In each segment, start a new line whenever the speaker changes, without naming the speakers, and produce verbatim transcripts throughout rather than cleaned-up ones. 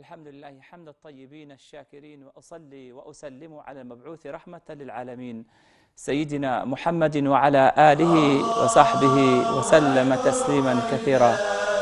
الحمد لله حمد الطيبين الشاكرين، وأصلي وأسلم على المبعوث رحمة للعالمين سيدنا محمد وعلى آله وصحبه وسلم تسليما كثيرا.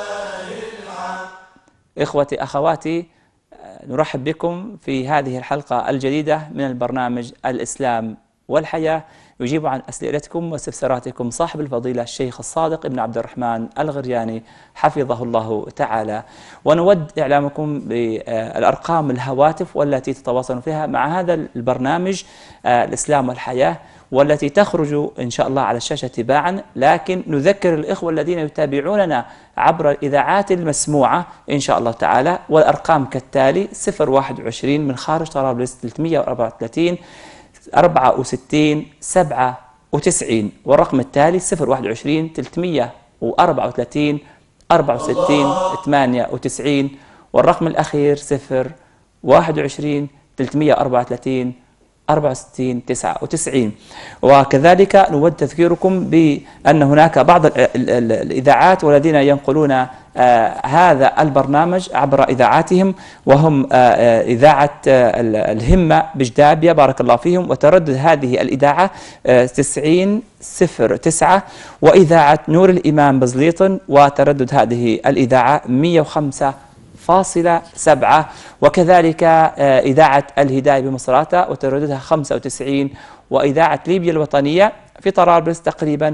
إخوتي أخواتي، نرحب بكم في هذه الحلقة الجديدة من البرنامج الإسلام والحياة. يجيب عن أسئلتكم واستفساراتكم صاحب الفضيلة الشيخ الصادق ابن عبد الرحمن الغرياني حفظه الله تعالى. ونود إعلامكم بالأرقام الهواتف والتي تتواصلون فيها مع هذا البرنامج الإسلام والحياة، والتي تخرج إن شاء الله على الشاشة تباعا، لكن نذكر الإخوة الذين يتابعوننا عبر الإذاعات المسموعة إن شاء الله تعالى. والأرقام كالتالي: صفر واحد وعشرين من خارج طرابلس ثلاثمئة وأربعة وثلاثين أربعة وستين سبعة وتسعين، والرقم التالي صفر واحد وعشرين ثلاثمئة وأربعة وثلاثين أربعة وستين ثمانية وتسعين، والرقم الأخير صفر واحد وعشرين ثلاثمئة وأربعة وثلاثين أربعة وستين تسعة وتسعين. وكذلك نود تذكيركم بأن هناك بعض الإذاعات والذين ينقلون آه هذا البرنامج عبر إذاعاتهم، وهم آه إذاعة آه الهمة بجدابية بارك الله فيهم، وتردد هذه الإذاعة آه تسعين صفر تسعة، وإذاعة نور الإمام بزليطن وتردد هذه الإذاعة مئة وخمسة فاصلة سبعة، وكذلك إذاعة الهداية بمصراتة وترددها خمسة وتسعين، وإذاعة ليبيا الوطنية في طرابلس تقريبا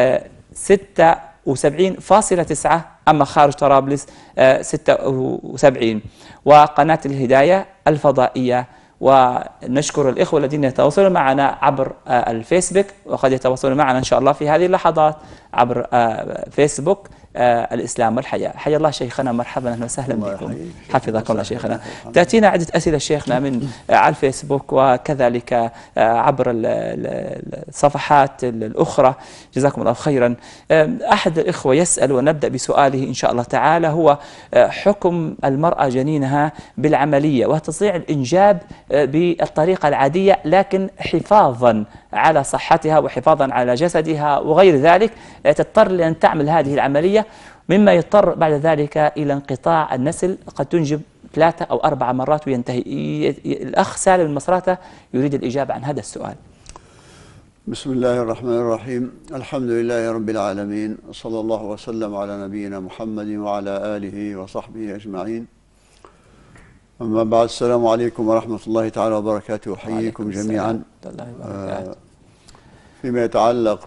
ستة وسبعين فاصلة تسعة، أما خارج طرابلس ستة وسبعين، وقناة الهداية الفضائية. ونشكر الإخوة الذين يتواصلون معنا عبر الفيسبوك، وقد يتواصلون معنا إن شاء الله في هذه اللحظات عبر فيسبوك الإسلام والحياة. حيا الله شيخنا، مرحبا أهلا وسهلا بكم، حفظكم الله شيخنا. تأتينا عدة أسئلة شيخنا من على الفيسبوك وكذلك عبر الصفحات الأخرى، جزاكم الله خيرا. أحد الإخوة يسأل، ونبدأ بسؤاله إن شاء الله تعالى، هو حكم المرأة جنينها بالعملية وتستطيع الإنجاب بالطريقة العادية، لكن حفاظا على صحتها وحفاظا على جسدها وغير ذلك تضطر لأن تعمل هذه العملية، مما يضطر بعد ذلك إلى انقطاع النسل، قد تنجب ثلاثة أو أربع مرات وينتهي. الأخ سالم المصراتة يريد الإجابة عن هذا السؤال.
بسم الله الرحمن الرحيم، الحمد لله رب العالمين، صلى الله وسلم على نبينا محمد وعلى آله وصحبه أجمعين. أما بعد، السلام عليكم ورحمة الله تعالى وبركاته، أحييكم جميعا. آه فيما يتعلق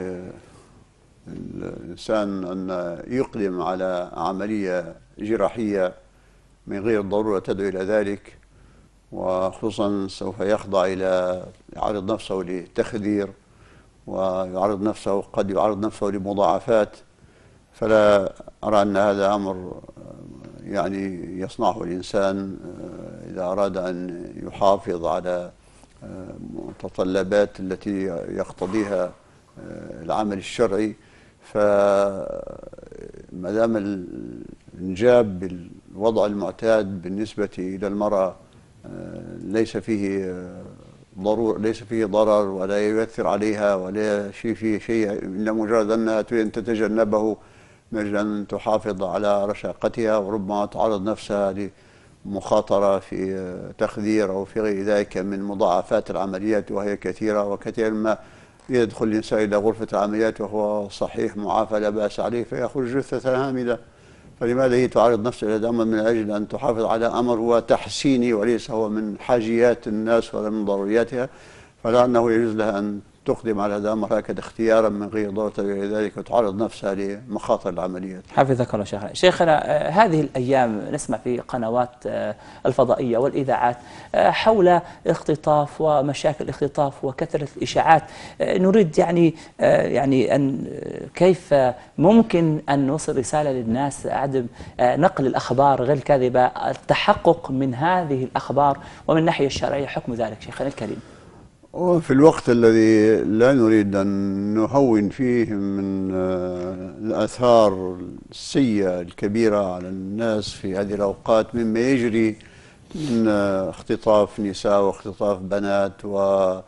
بالإنسان أن يقدم على عملية جراحية من غير ضرورة تدعو إلى ذلك، وخصوصا سوف يخضع إلى يعرض نفسه لتخدير ويعرض نفسه قد يعرض نفسه لمضاعفات، فلا أرى أن هذا أمر يعني يصنعه الإنسان إذا أراد أن يحافظ على المتطلبات التي يقتضيها العمل الشرعي. فما دام الإنجاب بالوضع المعتاد بالنسبة إلى المرأة ليس فيه ضرور ليس فيه ضرر ولا يؤثر عليها ولا شيء فيه شيء، إلا مجرد أنها تريد أن تتجنبه من أجل أن تحافظ على رشاقتها، وربما تعرض نفسها لمخاطرة في تخدير أو في غير ذلك من مضاعفات العمليات، وهي كثيرة. وكثير ما يدخل الإنسان إلى غرفة العمليات وهو صحيح معافى لا بأس عليه، فيأخذ جثة هامدة. فلماذا هي تعرض نفسها إلى الأمر من أجل أن تحافظ على أمر هو تحسيني وليس هو من حاجيات الناس ولا من ضرورياتها؟ فلأنه يجوز لها أن تقدم على هذا الأمر هكذا اختيارا من غير ضرورة ذلك وتعرض نفسها لمخاطر العمليات.
حفظك الله شيخنا. شيخنا، هذه الأيام نسمع في قنوات الفضائية والإذاعات حول اختطاف ومشاكل الاختطاف وكثرة الإشاعات. نريد يعني يعني أن كيف ممكن أن نوصل رسالة للناس عدم نقل الأخبار غير كاذبة، التحقق من هذه الأخبار، ومن الناحية الشرعية حكم ذلك شيخنا الكريم؟
وفي الوقت الذي لا نريد أن نهون فيه من الآثار السيئة الكبيرة على الناس في هذه الأوقات مما يجري من اختطاف نساء واختطاف بنات، و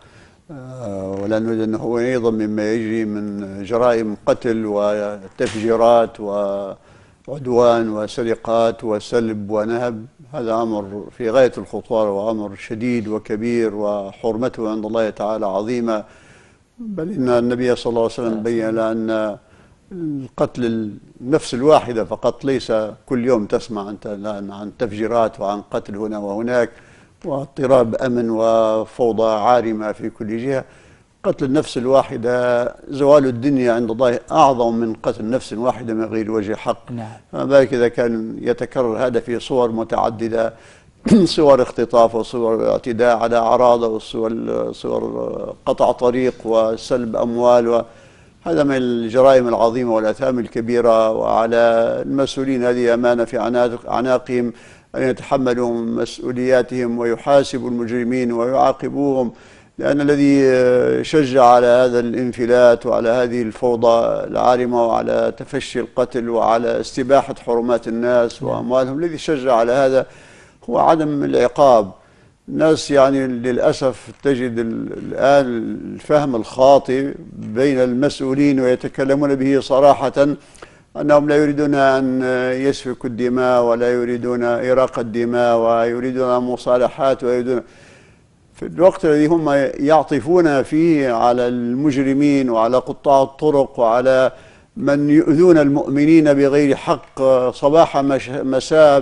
ولا نريد أن نهون أيضا مما يجري من جرائم قتل وتفجيرات عدوان وسرقات وسلب ونهب، هذا أمر في غاية الخطورة وأمر شديد وكبير وحرمته عند الله تعالى عظيمة. بل إن النبي صلى الله عليه وسلم بين أن القتل النفس الواحدة فقط، ليس كل يوم تسمع أنت عن تفجيرات وعن قتل هنا وهناك واضطراب أمن وفوضى عارمة في كل جهة. قتل النفس الواحدة زوال الدنيا عند الله أعظم من قتل نفس واحدة من غير وجه حق.
نعم.
فما بالك إذا كان يتكرر هذا في صور متعددة، صور اختطاف وصور اعتداء على أعراض وصور صور قطع طريق وسلب أموال، وهذا من الجرائم العظيمة والآثام الكبيرة. وعلى المسؤولين هذه أمانة في أعناقهم أن يتحملوا مسؤولياتهم ويحاسبوا المجرمين ويعاقبوهم، لأن الذي شجع على هذا الانفلات وعلى هذه الفوضى العارمة وعلى تفشي القتل وعلى استباحة حرمات الناس وأموالهم، الذي شجع على هذا هو عدم العقاب. الناس يعني للأسف تجد الآن الفهم الخاطئ بين المسؤولين ويتكلمون به صراحة أنهم لا يريدون أن يسفكوا الدماء ولا يريدون إراقة الدماء ويريدون مصالحات ويريدون، في الوقت الذي هم يعطفون فيه على المجرمين وعلى قطاع الطرق وعلى من يؤذون المؤمنين بغير حق صباح مساء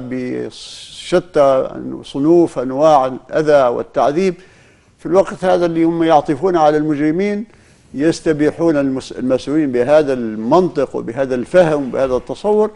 بشتى صنوف أنواع الأذى والتعذيب، في الوقت هذا اللي هم يعطفون على المجرمين يستبيحون المسؤولين بهذا المنطق وبهذا الفهم وبهذا التصور،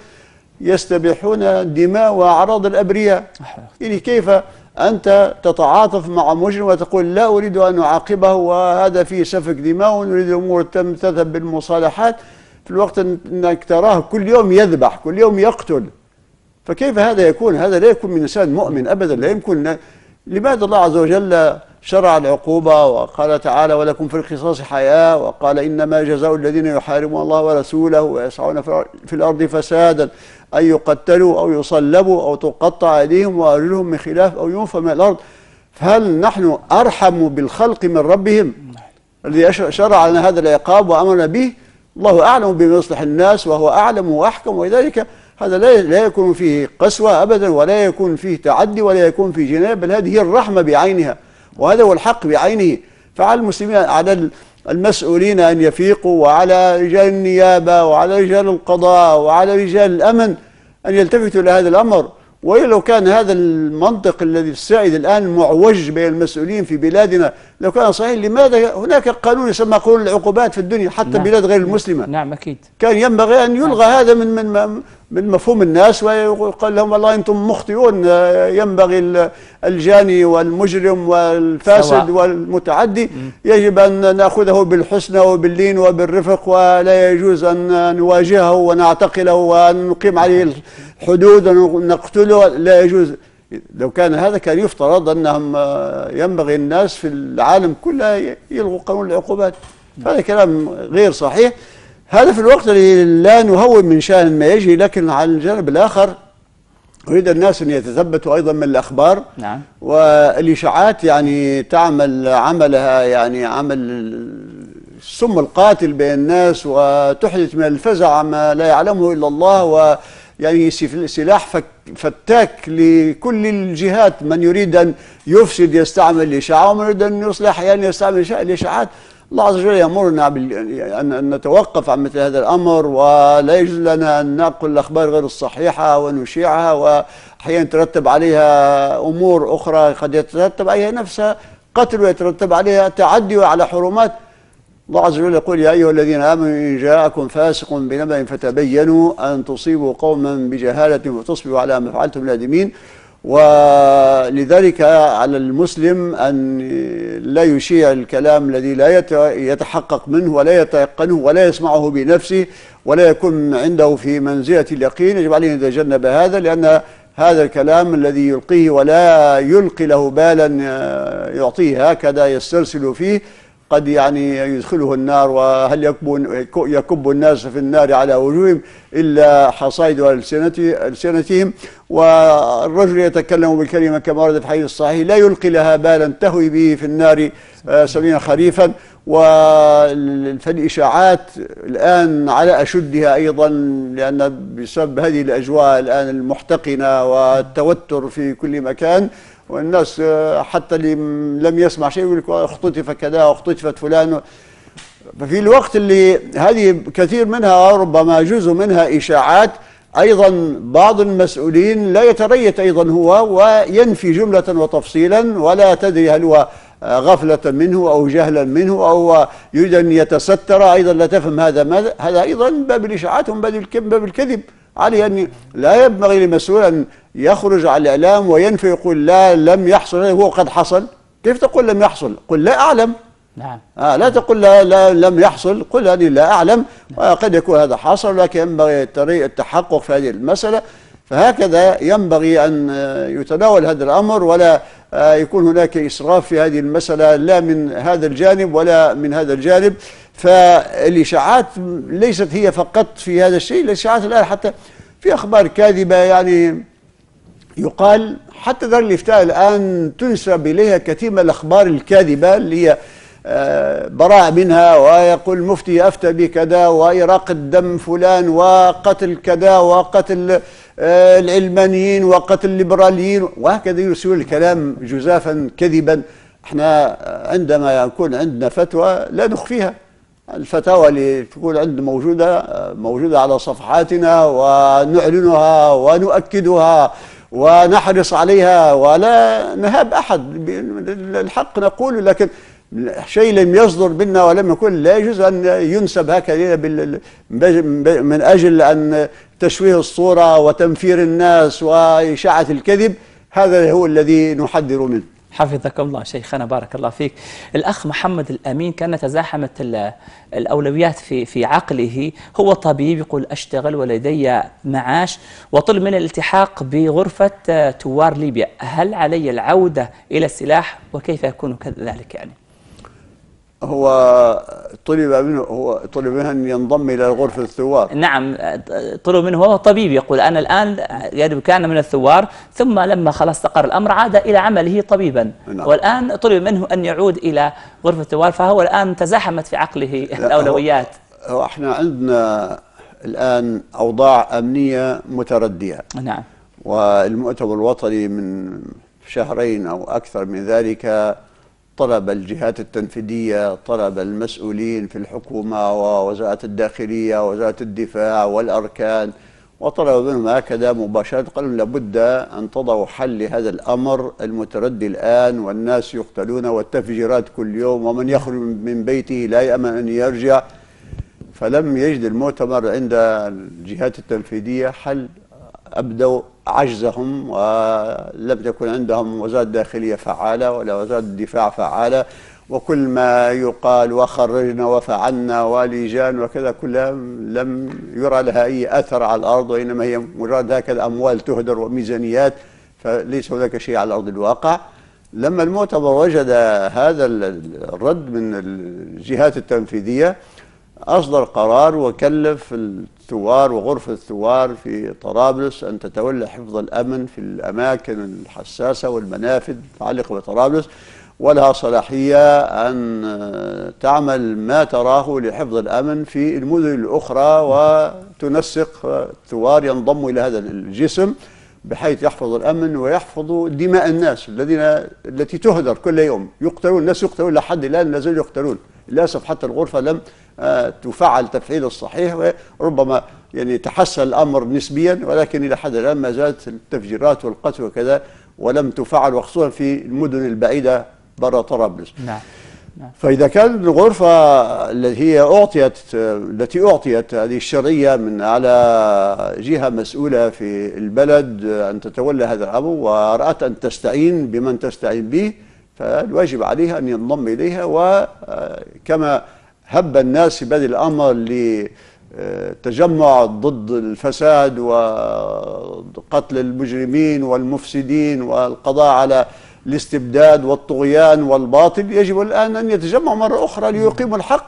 يستبيحون دماء وأعراض الأبرياء. يعني كيف أنت تتعاطف مع مجرم وتقول لا أريد أن أعاقبه وهذا فيه سفك دماء ونريد الأمور تذهب بالمصالحات، في الوقت أنك تراه كل يوم يذبح كل يوم يقتل؟ فكيف هذا يكون؟ هذا لا يكون من إنسان مؤمن أبدا، لا يمكن. لماذا الله عز وجل شرع العقوبة وقال تعالى ولكم في القصاص حياة، وقال إنما جزاء الذين يحاربون الله ورسوله ويسعون في الأرض فسادا أن يقتلوا أو يصلبوا أو تقطع أيديهم وأرجلهم من خلاف أو ينفوا من الأرض؟ فهل نحن أرحم بالخلق من ربهم الذي شرع لنا هذا العقاب وأمرنا به؟ الله أعلم بما يصلح الناس وهو أعلم وأحكم، ولذلك هذا لا لا يكون فيه قسوة أبدا ولا يكون فيه تعدي ولا يكون فيه جناية، بل هذه هي الرحمة بعينها وهذا هو الحق بعينه. فعلى المسلمين على المسؤولين أن يفيقوا، وعلى رجال النيابة وعلى رجال القضاء وعلى رجال الأمن أن يلتفتوا لهذا الأمر. ولو كان هذا المنطق الذي السائد الآن معوج بين المسؤولين في بلادنا لو كان صحيح، لماذا هناك قانون يسمى قانون العقوبات في الدنيا حتى نعم. بلاد غير المسلمة.
نعم أكيد. كان
ينبغي أن يلغى نعم. هذا من من من مفهوم الناس، ويقال لهم والله أنتم مخطئون، ينبغي الجاني والمجرم والفاسد سواء. والمتعدي م. يجب أن نأخذه بالحسنى وباللين وبالرفق، ولا يجوز أن نواجهه ونعتقله وأن نقيم عليه الحدود ونقتله، لا يجوز. لو كان هذا كان يفترض أنهم ينبغي الناس في العالم كله يلغوا قانون العقوبات. هذا كلام غير صحيح. هذا في الوقت الذي لا نهون من شأن ما يجري، لكن على الجانب الآخر أريد الناس أن يتثبتوا أيضا من الأخبار.
نعم.
والإشاعات يعني تعمل عملها يعني عمل السم القاتل بين الناس، وتحدث من الفزع ما لا يعلمه إلا الله، و يعني سلاح فتاك لكل الجهات. من يريد أن يفسد يستعمل الإشاعة، ومن يريد أن يصلح يعني يستعمل الإشاعات. الله عز وجل يأمرنا أن نتوقف عن مثل هذا الأمر، ولا يجوز لنا أن نقل الأخبار غير الصحيحة ونشيعها، وأحيانا يترتب عليها أمور أخرى، قد يترتب عليها نفسها قتل ويترتب عليها تعدي على حرمات. الله عز وجل يقول يا أيها الذين آمنوا إن جاءكم فاسق بنبأ فتبينوا أن تصيبوا قوما بجهالة فتصبحوا على ما فعلتم نادمين. ولذلك على المسلم أن لا يشيع الكلام الذي لا يتحقق منه ولا يتيقنه ولا يسمعه بنفسه ولا يكون عنده في منزلة اليقين. يجب عليه أن يتجنب هذا، لأن هذا الكلام الذي يلقيه ولا يلقي له بالا يعطيه هكذا يسترسل فيه قد يعني يدخله النار. وهل يكب, يكب الناس في النار على وجوههم إلا حصائد ألسنتهم. والرجل يتكلم بالكلمة كما ورد في الحديث الصحيح لا يلقي لها بالا تهوي به في النار سبعين خريفا. فالإشاعات الآن على أشدها أيضا، لأن بسبب هذه الأجواء الآن المحتقنة والتوتر في كل مكان، والناس حتى اللي لم يسمع شيء يقول لك اختطف كذا واختطفت فلان. ففي الوقت اللي هذه كثير منها ربما جزء منها إشاعات، أيضا بعض المسؤولين لا يتريث أيضا هو وينفي جملة وتفصيلا، ولا تدري هل هو غفلة منه أو جهلا منه أو يريد أن يتستر، أيضا لا تفهم هذا ماذا. هذا أيضا باب الإشاعات وباب الكذب. عليه أن لا ينبغي للمسؤول أن يخرج على الإعلام وينفي يقول لا لم يحصل، هو قد حصل. كيف تقول لم يحصل؟ قل لا أعلم.
نعم.
آه لا تقل لا, لا لم يحصل، قل أني لا أعلم. وقد يكون هذا حصل، لكن ينبغي التحقق في هذه المسألة. فهكذا ينبغي أن يتناول هذا الأمر، ولا يكون هناك إسراف في هذه المسألة لا من هذا الجانب ولا من هذا الجانب. فالإشاعات ليست هي فقط في هذا الشيء، الإشاعات الآن حتى في أخبار كاذبة، يعني يقال حتى دار الإفتاء الآن تنسب إليها كثير من الأخبار الكاذبة اللي هي براء منها، ويقول المفتي أفتى بكذا وإراقة دم فلان وقتل كذا وقتل العلمانيين وقتل الليبراليين، وهكذا يرسلون الكلام جزافا كذبا. احنا عندما يكون عندنا فتوى لا نخفيها. الفتاوى اللي تكون عندنا موجودة موجودة على صفحاتنا، ونعلنها ونؤكدها ونحرص عليها ولا نهاب أحد. الحق نقول، لكن شيء لم يصدر منا ولم يكن لا يجوز أن ينسب هكذا من أجل أن تشويه الصورة وتنفير الناس وإشاعة الكذب. هذا هو الذي نحذر منه.
حفظكم الله شيخنا، بارك الله فيك. الأخ محمد الأمين كان تزاحمت الأولويات في في عقله. هو طبيب يقول أشتغل ولدي معاش، وطلب من الالتحاق بغرفة توار ليبيا. هل علي العودة إلى السلاح وكيف يكون كذلك؟ يعني
هو طلب منه هو طلب منه أن ينضم إلى غرفة الثوار.
نعم، طلب منه. هو طبيب يقول أنا الآن يعني كان من الثوار، ثم لما خلاص استقر الأمر عاد إلى عمله طبيبا. نعم. والآن طلب منه أن يعود إلى غرفة الثوار، فهو الآن تزاحمت في عقله الأولويات.
هو, هو احنا عندنا الآن أوضاع أمنية متردية.
نعم.
والمؤتمر الوطني من شهرين أو أكثر من ذلك طلب الجهات التنفيذية، طلب المسؤولين في الحكومة ووزارة الداخلية ووزارة الدفاع والأركان، وطلب منهم هكذا مباشرة، قالوا لابد أن تضعوا حل لهذا الأمر المتردي الآن، والناس يقتلون والتفجيرات كل يوم، ومن يخرج من بيته لا يأمن أن يرجع. فلم يجد المؤتمر عند الجهات التنفيذية حل، أبدوا عجزهم، ولم تكن عندهم وزارة داخلية فعالة ولا وزارة الدفاع فعالة، وكل ما يقال وخرجنا وفعلنا ولجان وكذا كلها لم يرى لها أي أثر على الأرض، وإنما هي مجرد هكذا أموال تهدر وميزانيات، فليس هناك شيء على أرض الواقع. لما المؤتمر وجد هذا الرد من الجهات التنفيذية أصدر قرار وكلف الثوار وغرفة الثوار في طرابلس أن تتولى حفظ الأمن في الأماكن الحساسة والمنافذ المتعلقة بطرابلس، ولها صلاحية أن تعمل ما تراه لحفظ الأمن في المدن الأخرى، وتنسق الثوار ينضموا إلى هذا الجسم بحيث يحفظ الأمن ويحفظوا دماء الناس الذين التي تهدر كل يوم. يقتلون الناس، يقتلون لحد الآن لا زالوا يقتلون. للأسف حتى الغرفة لم تفعل تفعيل الصحيح، وربما يعني تحسن الأمر نسبيا، ولكن إلى حد الآن ما زالت التفجيرات والقتل وكذا ولم تفعل، وخصوصا في المدن البعيدة برا طرابلس.
نعم. نعم.
فإذا كان الغرفة التي هي أعطيت التي أعطيت هذه الشرعية من على جهة مسؤولة في البلد أن تتولى هذا الأمر، ورأت أن تستعين بمن تستعين به، فالواجب عليها أن ينضم إليها. وكما هب الناس في بدء الأمر لتجمع ضد الفساد وقتل المجرمين والمفسدين والقضاء على الاستبداد والطغيان والباطل، يجب الآن أن يتجمعوا مرة أخرى ليقيموا الحق،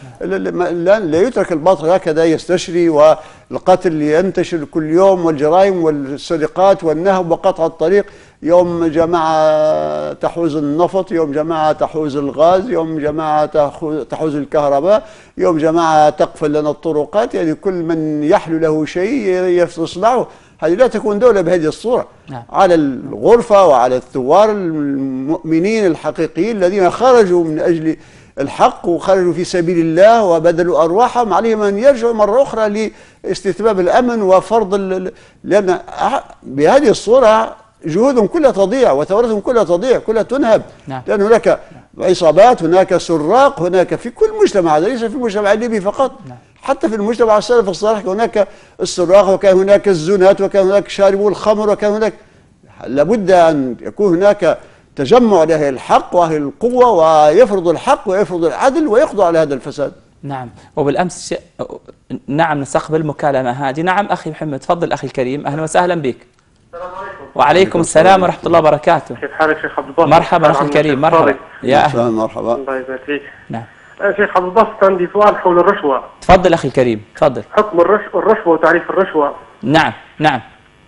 ولا يترك الباطل هكذا يستشري والقتل ينتشر كل يوم والجرائم والسرقات والنهب وقطع الطريق. يوم جماعة تحوز النفط، يوم جماعة تحوز الغاز، يوم جماعة تحوز الكهرباء، يوم جماعة تقفل لنا الطرقات. يعني كل من يحلو له شيء يصنعه. هذه لا تكون دولة بهذه الصورة. نعم. على الغرفة وعلى الثوار المؤمنين الحقيقيين الذين خرجوا من أجل الحق وخرجوا في سبيل الله وبذلوا أرواحهم، عليهم أن يرجعوا مرة أخرى لاستتباب الأمن وفرض، لأن بهذه الصورة جهودهم كلها تضيع وثورتهم كلها تضيع، كلها تنهب. نعم. لأن هناك عصابات، هناك سراق، هناك في كل مجتمع، ليس في المجتمع الليبي فقط. نعم. حتى في المجتمع السلف الصالح هناك السراق، وكان هناك الزنات، وكان هناك شاربو الخمر، وكان هناك. لابد أن يكون هناك تجمع لأهل الحق وأهل القوة، ويفرض الحق ويفرض العدل ويقضوا على هذا الفساد.
نعم. وبالأمس ش... نعم نستقبل مكالمة هذه. نعم أخي محمد، تفضل أخي الكريم، أهلا وسهلا بك. السلام عليكم. وعليكم السلام ورحمة الله وبركاته.
كيف حالك شيخ عبد الباسط؟
مرحبا أخي الكريم، مرحبا.
يا أهلا. مرحبا.
الله يبارك فيك.
نعم.
شيخ عبد الباسط، عندي سؤال حول الرشوة.
تفضل أخي الكريم، تفضل.
حكم الرشوة, الرشوة وتعريف الرشوة.
نعم نعم.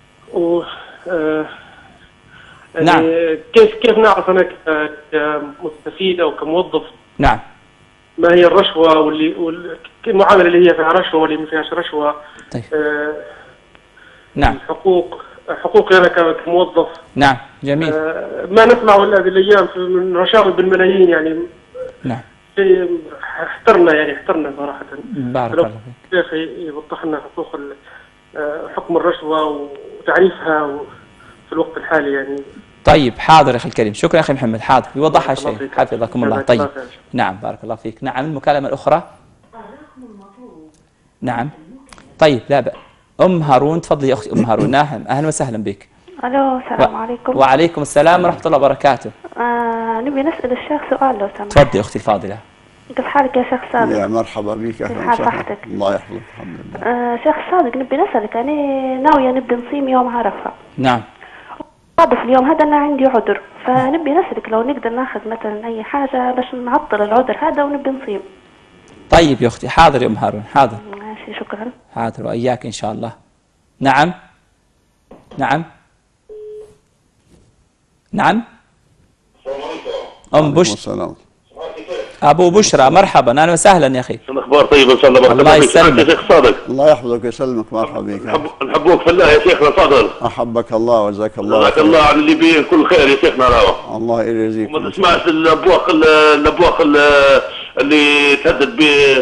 و آه
نعم.
كيف كيف نعرف أنا كمستفيد أو كموظف
نعم
ما هي الرشوة واللي والمعاملة اللي هي فيها رشوة واللي ما فيهاش رشوة.
طيب.
آه
نعم.
الحقوق حقوقي أنا كموظف.
نعم جميل.
آه ما نسمع هذه الأيام من رشاوي بالملايين يعني.
نعم.
احترنا يعني احترنا صراحة.
بارك الله فيك.
يا أخي يوضح لنا حقوق حكم الرشوة وتعريفها في الوقت الحالي يعني.
طيب حاضر أخي الكريم، شكرا أخي محمد، حاضر يوضحها شيء، حفظكم الله. طيب نعم بارك الله فيك. نعم المكالمة الأخرى. نعم طيب لا بأس. أم هارون، تفضلي يا أختي أم هارون. نعم أهلا وسهلا بك.
ألو السلام عليكم.
وعليكم السلام ورحمة الله وبركاته.
آه نبي نسأل الشيخ سؤال لو سمحت.
تفضلي يا أختي الفاضلة.
كيف حالك يا شيخ صادق؟
يا مرحبا بك.
أهلا وسهلا.
الله يحفظك. الحمد لله.
آه شيخ صادق، نبي نسألك، أنا ناوية نبدأ نصيم يوم عرفة.
نعم.
صادف اليوم هذا أنا عندي عذر، فنبي نسألك لو نقدر ناخذ مثلا أي حاجة باش نعطل العذر هذا ونبدأ نصيم.
طيب يا أختي، حاضر يا أم هارون، حاضر.
ماشي شكرا.
حاضر وإياك إن شاء الله. نعم نعم نعم. أم بشرى، أبو بشرى، مرحبا أهلا وسهلا يا أخي.
الأخبار طيبة إن شاء الله.
الله يسلمك
يا شيخ صادق.
الله يحفظك ويسلمك. مرحبا بك.
نحبوك في الله يا شيخنا صادق.
أحبك الله وجزاك الله.
جزاك الله على اللي بيه كل خير يا شيخنا. راهو
الله يجزيك.
وما تسمعش الأبواق الأبواق اللي تهدد بيه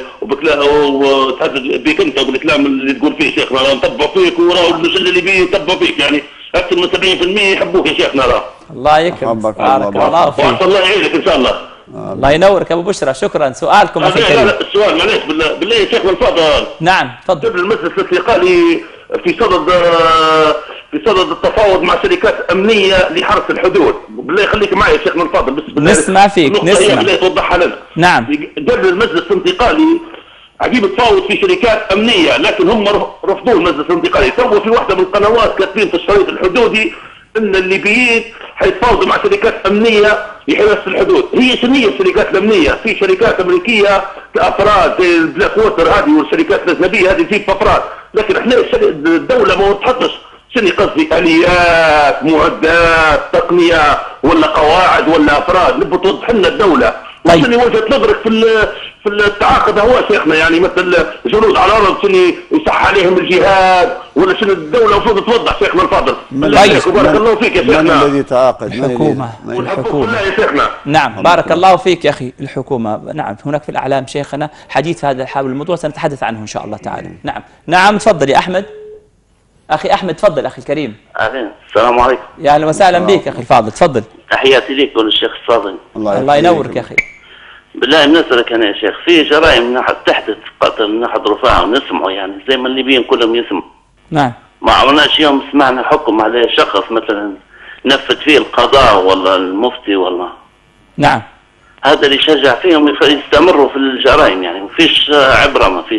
وتهدد بيك أنت وبالكلام اللي تقول فيه شيخنا. راهو نتبع فيك وراهو المسل اللي بيه يتبع فيك، يعني أكثر من سبعين بالمئة يحبوك يا شيخنا. راهو
الله يكرمك. بارك الله فيك.
الله يعينك إن شاء الله.
الله ينورك ابو بشرى، شكرا. سؤالكم اخي الكريم.
لا لا السؤال معليش بالله بالله يا شيخنا الفاضل.
نعم تفضل.
قبل المجلس الاستقالي في صدد في صدد التفاوض مع شركات امنيه لحرس الحدود، بالله يخليك معي يا شيخنا الفاضل بس بالله
نسمع فيك نسمع.
بالله توضحها لنا.
نعم.
قبل المجلس الانتقالي عجيب تفاوض في شركات امنيه، لكن هم رفضوا المجلس الانتقالي. تو في واحده من القنوات كاتبين في الشريط الحدودي ان الليبيين حيتفاوضوا مع شركات امنيه لحراسه الحدود. هي شنو هي الشركات الامنيه؟ في شركات امريكيه كافراد زي البلاك ووتر هذه، والشركات الاجنبيه هذه تجيب افراد، لكن احنا الدوله ما تحطش شنو قصدي اليات، معدات، تقنيه ولا قواعد ولا افراد. نبغى توضح لنا الدوله.
طيب.
شنو وجهه نظرك في في التعاقد هو شيخنا؟ يعني مثل جنود على الارض شنو يصح عليهم الجهاد ولا شنو الدوله المفروض توضح شيخنا الفاضل.
طيب.
بارك الله فيك يا شيخنا.
من الذي تعاقد؟
الحكومه.
الحكومه يا شيخنا.
نعم بارك الله فيك يا اخي. الحكومه نعم. هناك في الاعلام شيخنا حديث هذا حول الموضوع سنتحدث عنه ان شاء الله تعالى. نعم نعم تفضل يا احمد. اخي احمد تفضل اخي الكريم.
اهلا السلام عليكم.
يا اهلا وسهلا بك اخي الفاضل، تفضل.
تحياتي لك وللشيخ الصادق.
الله,
الله ينورك يا اخي.
بالله بنسألك انا يا شيخ، في جرائم من ناحيه تحدث قتل من ناحيه رفاعه ونسمعوا يعني زي ما الليبيين كلهم يسمعوا.
نعم.
ما عملناش يوم سمعنا حكم على شخص مثلا نفذ فيه القضاء ولا المفتي ولا.
نعم.
هذا اللي يشجع فيهم يستمروا في الجرائم، يعني ما فيش عبره ما فيش.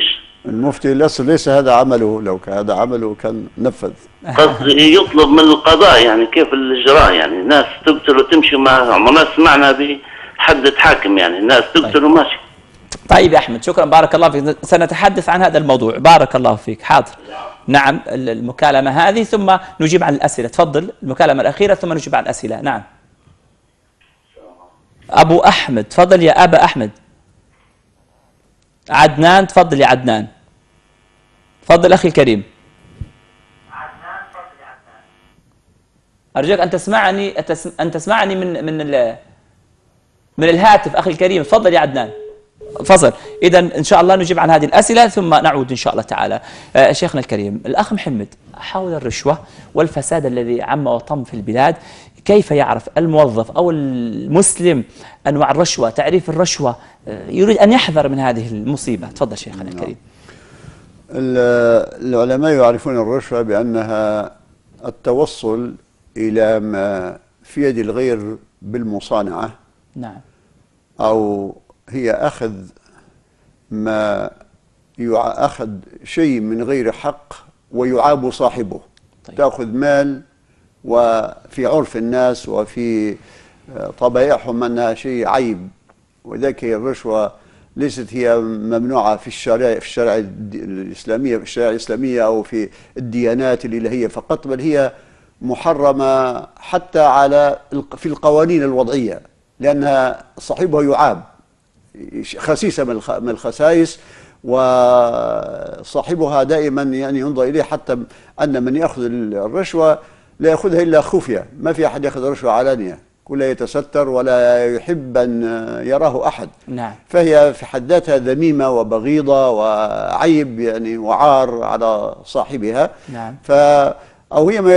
المفتي ليس ليس هذا عمله، لو كان هذا عمله كان نفذ.
قصدي يطلب من القضاء يعني كيف الإجراء، يعني ناس تقتل وتمشي معهم، وناس سمعنا بحد حاكم يعني ناس تقتل وماشي.
طيب يا أحمد، شكرا، بارك الله فيك، سنتحدث عن هذا الموضوع. بارك الله فيك. حاضر. نعم، المكالمة هذه ثم نجيب عن الأسئلة. تفضل، المكالمة الأخيرة ثم نجيب عن الأسئلة. نعم. أبو أحمد، تفضل يا أبا أحمد. عدنان، تفضل يا عدنان. تفضل أخي الكريم. عدنان، تفضل يا عدنان. أرجوك أن تسمعني أن تسمعني من من من الهاتف أخي الكريم. تفضل يا عدنان. فصل. إذا إن شاء الله نجيب عن هذه الأسئلة ثم نعود إن شاء الله تعالى. آه شيخنا الكريم، الأخ محمد، حول الرشوة والفساد الذي عم وطم في البلاد، كيف يعرف الموظف أو المسلم أنواع الرشوة، تعريف الرشوة، آه يريد أن يحذر من هذه المصيبة. تفضل شيخنا الكريم.
العلماء يعرفون الرشوة بأنها التوصل إلى ما في يد الغير بالمصانعة.
نعم.
أو هي أخذ ما أخذ شيء من غير حق ويعاب صاحبه. طيب. تأخذ مال وفي عرف الناس وفي طبائعهم أنها شيء عيب، وذلك الرشوة ليست هي ممنوعة في الشرائع في الشرائع الإسلامية في الشرائع الإسلامية أو في الديانات الإلهية فقط، بل هي محرمة حتى على في القوانين الوضعية، لأنها صاحبها يعاب، خسيسة من الخسائس، وصاحبها دائما يعني ينظر إليه، حتى أن من يأخذ الرشوة لا يأخذها إلا خفية، ما في أحد يأخذ الرشوة علانية، كله يتستر ولا يحب أن يراه أحد.
نعم.
فهي في حد ذاتها ذميمة وبغيضة وعيب يعني وعار على صاحبها.
نعم.
ف أو هي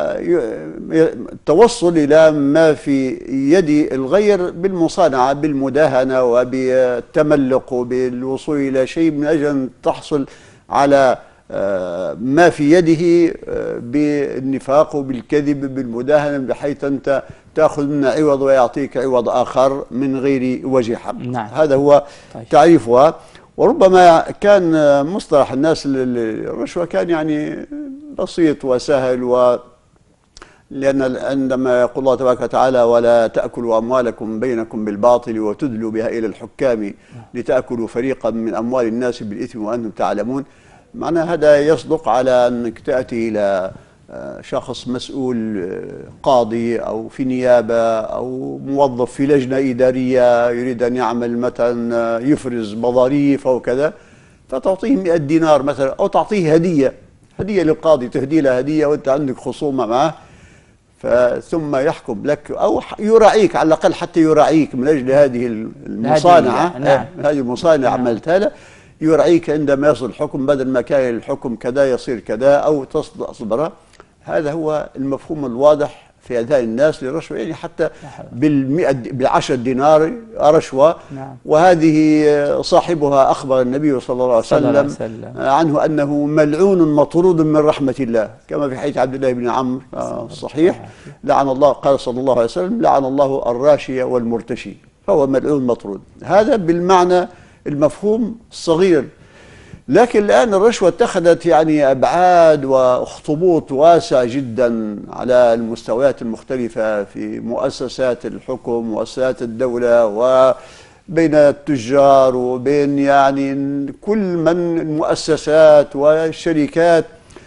التوصل إلى ما في يد الغير بالمصانعة بالمداهنة وبالتملق وبالوصول إلى شيء من أجل أن تحصل على ما في يده بالنفاق وبالكذب بالمداهنة، بحيث أنت تأخذ منه عوض ويعطيك عوض آخر من غير وجه حق.
نعم.
هذا هو طيب. تعريفها. وربما كان مصطلح الناس الرشوة كان يعني بسيط وسهل، و لأن عندما يقول الله تبارك وتعالى ولا تأكلوا أموالكم بينكم بالباطل وتدلوا بها إلى الحكام لتأكلوا فريقا من أموال الناس بالإثم وأنتم تعلمون، معنى هذا يصدق على أنك تأتي إلى شخص مسؤول قاضي أو في نيابة أو موظف في لجنة إدارية يريد أن يعمل مثلا يفرز مظاريف أو كذا، فتعطيه مئة دينار مثلا، أو تعطيه هدية هدية للقاضي، تهدي له هدية وأنت عندك خصومة معه، ثم يحكم لك أو يراعيك على الأقل، حتى يراعيك من أجل هذه المصانعة.
نعم.
هذه المصانعة عملتها له، يراعيك عندما يصل الحكم، بدل ما كان الحكم كذا يصير كذا أو تصدر. هذا هو المفهوم الواضح في أذهان الناس للرشوة، يعني حتى بالمئة بالعشر دينار رشوة.
نعم. وهذه
صاحبها أخبر النبي صلى الله عليه وسلم, وسلم عنه أنه ملعون مطرود من رحمة الله، كما في حديث عبد الله بن عمرو الصحيح، لعن الله، قال صلى الله عليه وسلم لعن الله الراشي والمرتشي، فهو ملعون مطرود. هذا بالمعنى المفهوم الصغير. لكن الآن الرشوة اتخذت يعني أبعاد وأخطبوط واسع جدا على المستويات المختلفة في مؤسسات الحكم، مؤسسات الدولة، وبين التجار وبين يعني كل من المؤسسات والشركات.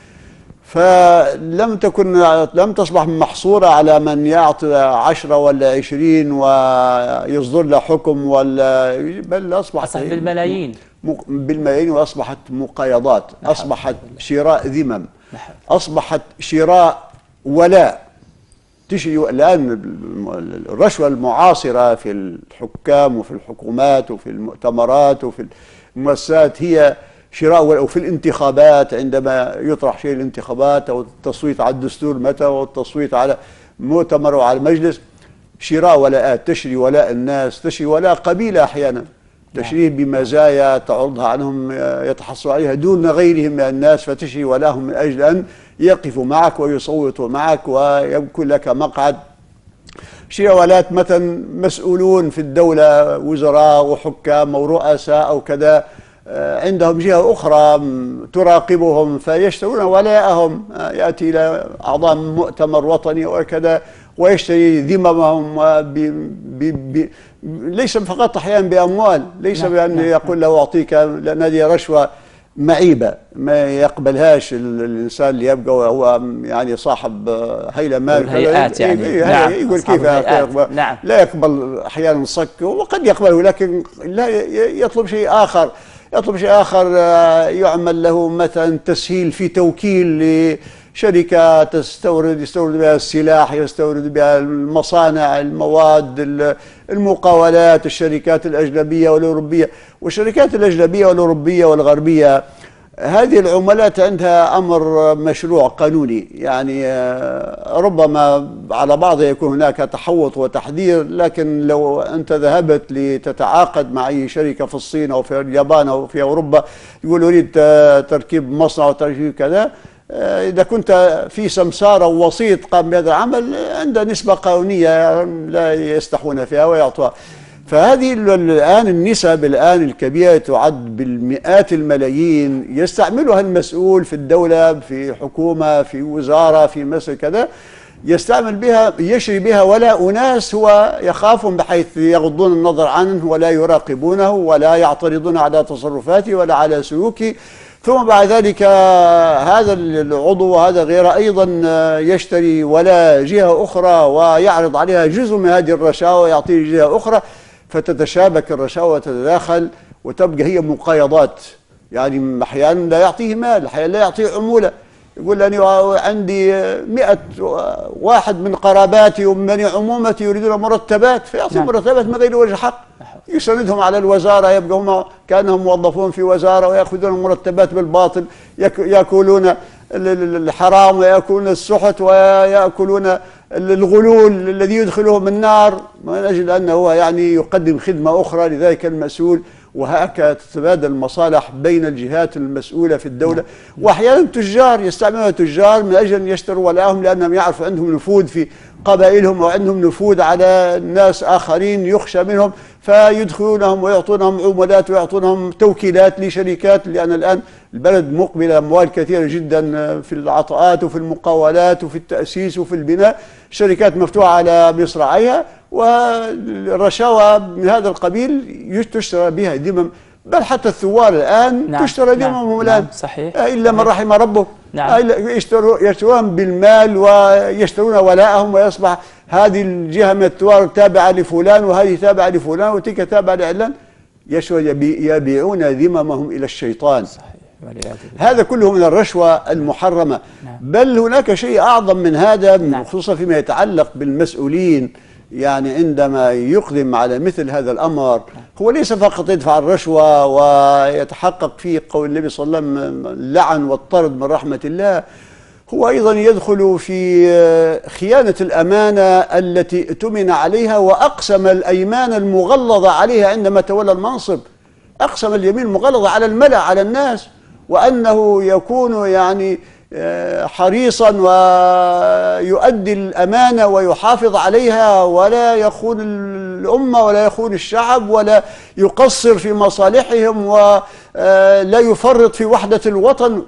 فلم تكن لم تصبح محصورة على من يعطي عشرة ولا عشرين ويصدر له حكم، ولا بل أصبحت
بالملايين
بالملايين وأصبحت مقايضات، أصبحت شراء ذمم، أصبحت شراء ولاء. تشري الآن الرشوة المعاصرة في الحكام وفي الحكومات وفي المؤتمرات وفي المؤسسات هي شراء ولاء، وفي الانتخابات عندما يطرح شيء الانتخابات أو التصويت على الدستور متى أو التصويت على مؤتمر أو على مجلس، شراء ولاءات، تشري ولاء الناس، تشري ولاء قبيلة أحيانا، تشريه بمزايا تعرضها عنهم يتحصلوا عليها دون غيرهم من الناس، فتشري ولاهم من أجل أن يقفوا معك ويصوتوا معك ويكون لك مقعد. شراء ولاءات مثلا مسؤولون في الدولة، وزراء وحكام ورؤساء أو كذا، عندهم جهة أخرى تراقبهم فيشترون ولاءهم، يأتي إلى أعضاء مؤتمر وطني وكذا ويشتري ذممهم ب... ب... ب... ليس فقط أحيانا بأموال، ليس بأن يقول له أعطيك، لأن هذه رشوة معيبة ما يقبلهاش الإنسان اللي يبقى وهو يعني صاحب هيلة مال
هيئات يعني نعم
يقول كيف يقبل
نعم.
لا يقبل أحيانا صك، وقد يقبله لكن لا يطلب شيء آخر، يطلب شيء آخر يعمل له مثلا تسهيل في توكيل لشركة تستورد يستورد بها السلاح، يستورد بها المصانع، المواد، المقاولات، الشركات الأجنبية والأوروبية. والشركات الأجنبية والأوروبية والغربية هذه العملات عندها أمر مشروع قانوني، يعني ربما على بعضها يكون هناك تحوط وتحذير، لكن لو أنت ذهبت لتتعاقد مع أي شركة في الصين أو في اليابان أو في أوروبا يقول أريد تركيب مصنع وتركيب كذا، إذا كنت في سمسارة ووسيط قام بهذا العمل عنده نسبة قانونية لا يستحون فيها ويعطوها. فهذه الآن النسب الآن الكبيرة تعد بالمئات الملايين يستعملها المسؤول في الدولة، في حكومة، في وزارة، في مصر كذا، يستعمل بها يشري بها ولا أناس هو يخافهم بحيث يغضون النظر عنه ولا يراقبونه ولا يعترضون على تصرفاته ولا على سلوكه. ثم بعد ذلك هذا العضو وهذا غيره أيضا يشتري ولا جهة أخرى ويعرض عليها جزء من هذه الرشاوى ويعطيه جهة أخرى، فتتشابك الرشاوى وتتداخل وتبقى هي مقايضات. يعني أحيانا لا يعطيه مال، أحيانا لا يعطيه عمولة، يقول أنا عندي مئة واحد من قراباتي ومن عمومتي يريدون مرتبات، فيعطي مرتبات من غير وجه حق، يسندهم على الوزارة، يبقى هم كأنهم موظفون في وزارة ويأخذون المرتبات بالباطل، يأكلون الحرام ويأكلون السحت ويأكلون الغلول الذي يدخلهم النار من أجل أنه يعني يقدم خدمة أخرى لذلك المسؤول. وهكذا تتبادل المصالح بين الجهات المسؤولة في الدولة. وأحيانا تجار يستعملون تجار من أجل أن يشتروا ولاءهم لأنهم يعرفوا عندهم نفوذ في قبائلهم وعندهم نفوذ على ناس آخرين يخشى منهم، فيدخلونهم ويعطونهم عمولات ويعطونهم توكيلات لشركات، لأن الآن البلد مقبلة أموال كثيرة جدا في العطاءات وفي المقاولات وفي التأسيس وفي البناء، شركات مفتوحة على مصراعيها، والرشاوى من هذا القبيل تشترى بها ذمم، بل حتى الثوار الآن نعم تشترى ذممهم نعم الآن
نعم صحيح
إلا من رحم ربه
نعم
يشترون بالمال ويشترون ولاءهم، ويصبح هذه الجهة من الثوار تابعة لفلان وهذه تابعة لفلان وتلك تابعة لعلان، يبيعون ذممهم إلى الشيطان. صحيح. هذا كله من الرشوة المحرمة. نعم. بل هناك شيء أعظم من هذا نعم. خصوصا فيما يتعلق بالمسؤولين، يعني عندما يقدم على مثل هذا الأمر هو ليس فقط يدفع الرشوة ويتحقق فيه قول النبي صلى الله عليه وسلم اللعن والطرد من رحمة الله، هو أيضا يدخل في خيانة الأمانة التي اؤتمن عليها وأقسم الأيمان المغلظة عليها عندما تولى المنصب، أقسم اليمين المغلظة على الملأ على الناس، وأنه يكون يعني حريصا ويؤدي الأمانة ويحافظ عليها ولا يخون الأمة ولا يخون الشعب ولا يقصر في مصالحهم ولا يفرط في وحدة الوطن.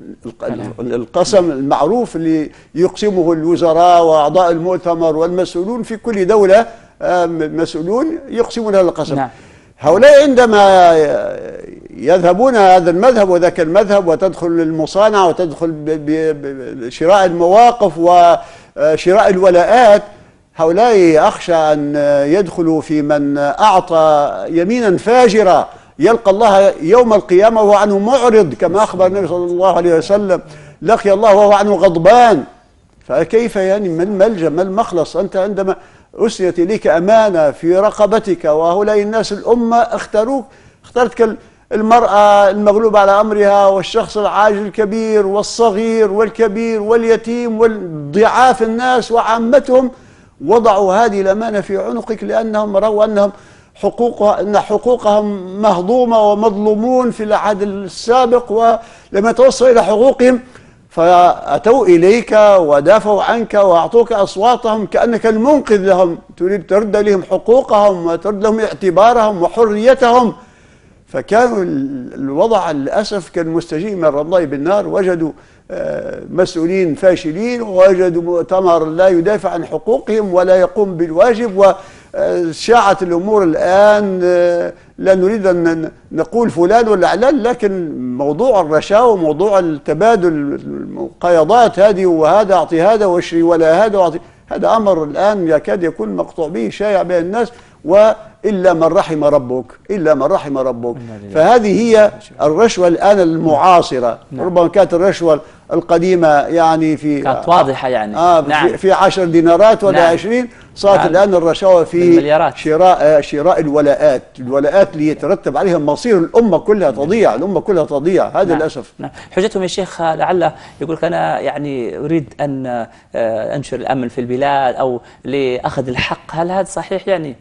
القسم المعروف اللي يقسمه الوزراء وأعضاء المؤتمر والمسؤولون في كل دولة، مسؤولون يقسمون هذا القسم. نعم. هؤلاء عندما يذهبون هذا المذهب وذاك المذهب وتدخل المصانع وتدخل بشراء المواقف وشراء الولاءات، هؤلاء أخشى أن يدخلوا في من أعطى يمينا فاجرة يلقى الله يوم القيامة وهو عنه معرض، كما أخبر النبي صلى الله عليه وسلم لقي الله وهو عنه غضبان. فكيف يعني ما الملجأ ما المخلص؟ أنت عندما أسرت إليك أمانة في رقبتك وهؤلاء الناس الأمة اختاروك، اخترتك المرأة المغلوبة على أمرها والشخص العاجز الكبير والصغير والكبير واليتيم والضعاف الناس وعامتهم، وضعوا هذه الأمانة في عنقك لأنهم رأوا أنهم حقوقها أن حقوقهم مهضومة ومظلومون في العهد السابق، ولما توصلوا إلى حقوقهم فأتوا إليك ودافعوا عنك وأعطوك أصواتهم كأنك المنقذ لهم، تريد ترد لهم حقوقهم وترد لهم اعتبارهم وحريتهم. فكانوا الوضع للأسف كان مستجيب من الله بالنار. وجدوا مسؤولين فاشلين، ووجدوا مؤتمر لا يدافع عن حقوقهم ولا يقوم بالواجب. وشاعت الأمور الآن، لا نريد أن نقول فلان ولا علان، لكن موضوع الرشاوى وموضوع التبادل المقايضات هذه، وهذا أعطي هذا واشري ولا هذا وأعطي، هذا أمر الآن يكاد يكون مقطوع به شائع بين الناس، وإلا من رحم ربك، إلا من رحم ربك. فهذه هي الرشوة الآن المعاصرة. ربما كانت الرشوة القديمة يعني في
كانت واضحة يعني
آه نعم. في, في عشر دينارات ولا نعم. عشرين، صارت نعم. الآن الرشاوى في شراء شراء الولاءات، الولاءات اللي يترتب عليها مصير الأمة كلها تضيع، الأمة كلها تضيع. هذا نعم. للأسف.
نعم. حجتهم يا شيخ لعل يقول لك أنا يعني أريد أن أنشر الأمن في البلاد أو لأخذ الحق، هل هذا صحيح يعني؟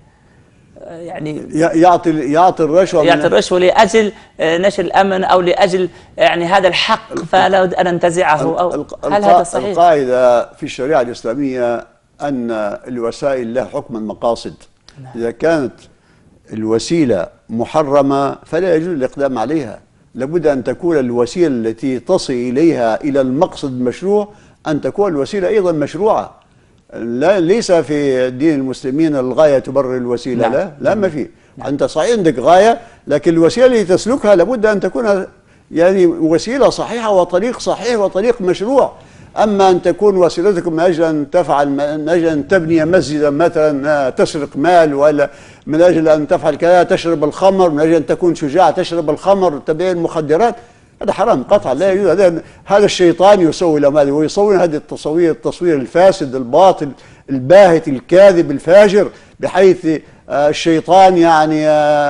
يعني
يعطي يعطي الرشوة
يعطي الرشوة لأجل نشر الأمن أو لأجل يعني هذا الحق فلا بد أن ننتزعه، أو هل هذا صحيح؟
القاعدة في الشريعة الإسلامية أن الوسائل لها حكم المقاصد. إذا كانت الوسيلة محرمة فلا يجوز الإقدام عليها، لابد أن تكون الوسيلة التي تصل إليها إلى المقصد المشروع أن تكون الوسيلة أيضا مشروعة. لا ليس في دين المسلمين الغاية تبرر الوسيلة. نعم. لا لا ما في. نعم. أنت صحيح عندك غاية، لكن الوسيلة اللي تسلكها لابد أن تكون يعني وسيلة صحيحة وطريق صحيح وطريق مشروع. أما أن تكون وسيلتك من أجل أن تفعل، من أجل أن تبني مسجدا مثلا تسرق مال، ولا من أجل أن تفعل كذا تشرب الخمر، من أجل أن تكون شجاع تشرب الخمر تبيع المخدرات، هذا حرام قطعا لا يجوز. هذا هذا الشيطان يسوي لهم هذا، ويصور هذه التصوير التصوير الفاسد الباطل الباهت الكاذب الفاجر، بحيث الشيطان يعني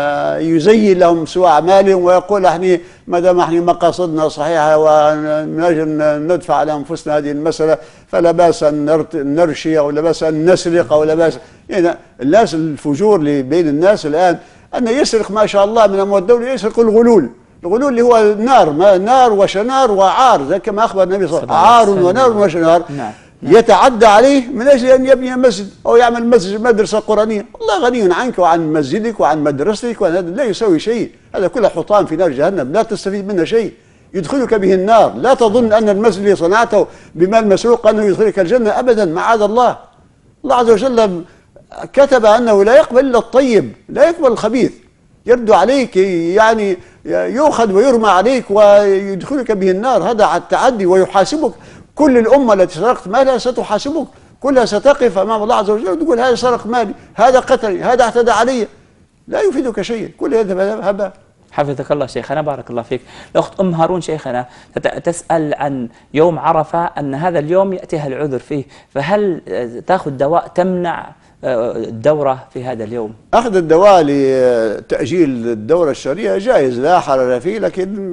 يزين لهم سوء أعمالهم ويقول احنا ما دام احنا مقاصدنا صحيحة ومن أجل ندفع على أنفسنا هذه المسألة فلا بأس أن نرشي أو لا بأس أن نسرق أو لا بأس. يعني الناس الفجور اللي بين الناس الآن أن يسرق ما شاء الله من أموال الدولة، يسرق الغلول. الغلول اللي هو النار، ما نار وشنار وعار، زي كما أخبر النبي صلى الله عليه وسلم، عار ونار وشنار. نعم. يتعدى عليه من أجل أن يبني مسجد أو يعمل مسجد مدرسة قرآنية. الله غني عنك وعن مسجدك وعن مدرستك، وهذا لا يسوي شيء، هذا كله حطام في نار جهنم لا تستفيد منه شيء، يدخلك به النار. لا تظن أن المسجد اللي صنعته بمال مسروق أنه يدخلك الجنة أبدا، معاذ الله. الله عز وجل كتب أنه لا يقبل إلا الطيب، لا يقبل الخبيث. يرد عليك يعني يؤخذ ويرمى عليك ويدخلك به النار، هذا على التعدي. ويحاسبك كل الأمة التي سرقت مالها ستحاسبك، كلها ستقف أمام الله عز وجل وتقول هذا سرق مالي، هذا قتلني، هذا اعتدى علي، لا يفيدك شيء، كل هذا هباء.
حفظك الله شيخنا، بارك الله فيك. الأخت أم هارون شيخنا تسأل عن يوم عرفة، أن هذا اليوم يأتيها العذر فيه، فهل تأخذ دواء تمنع الدورة في هذا اليوم؟
أخذ الدواء لتأجيل الدورة الشرعية جائز لا حرج فيه، لكن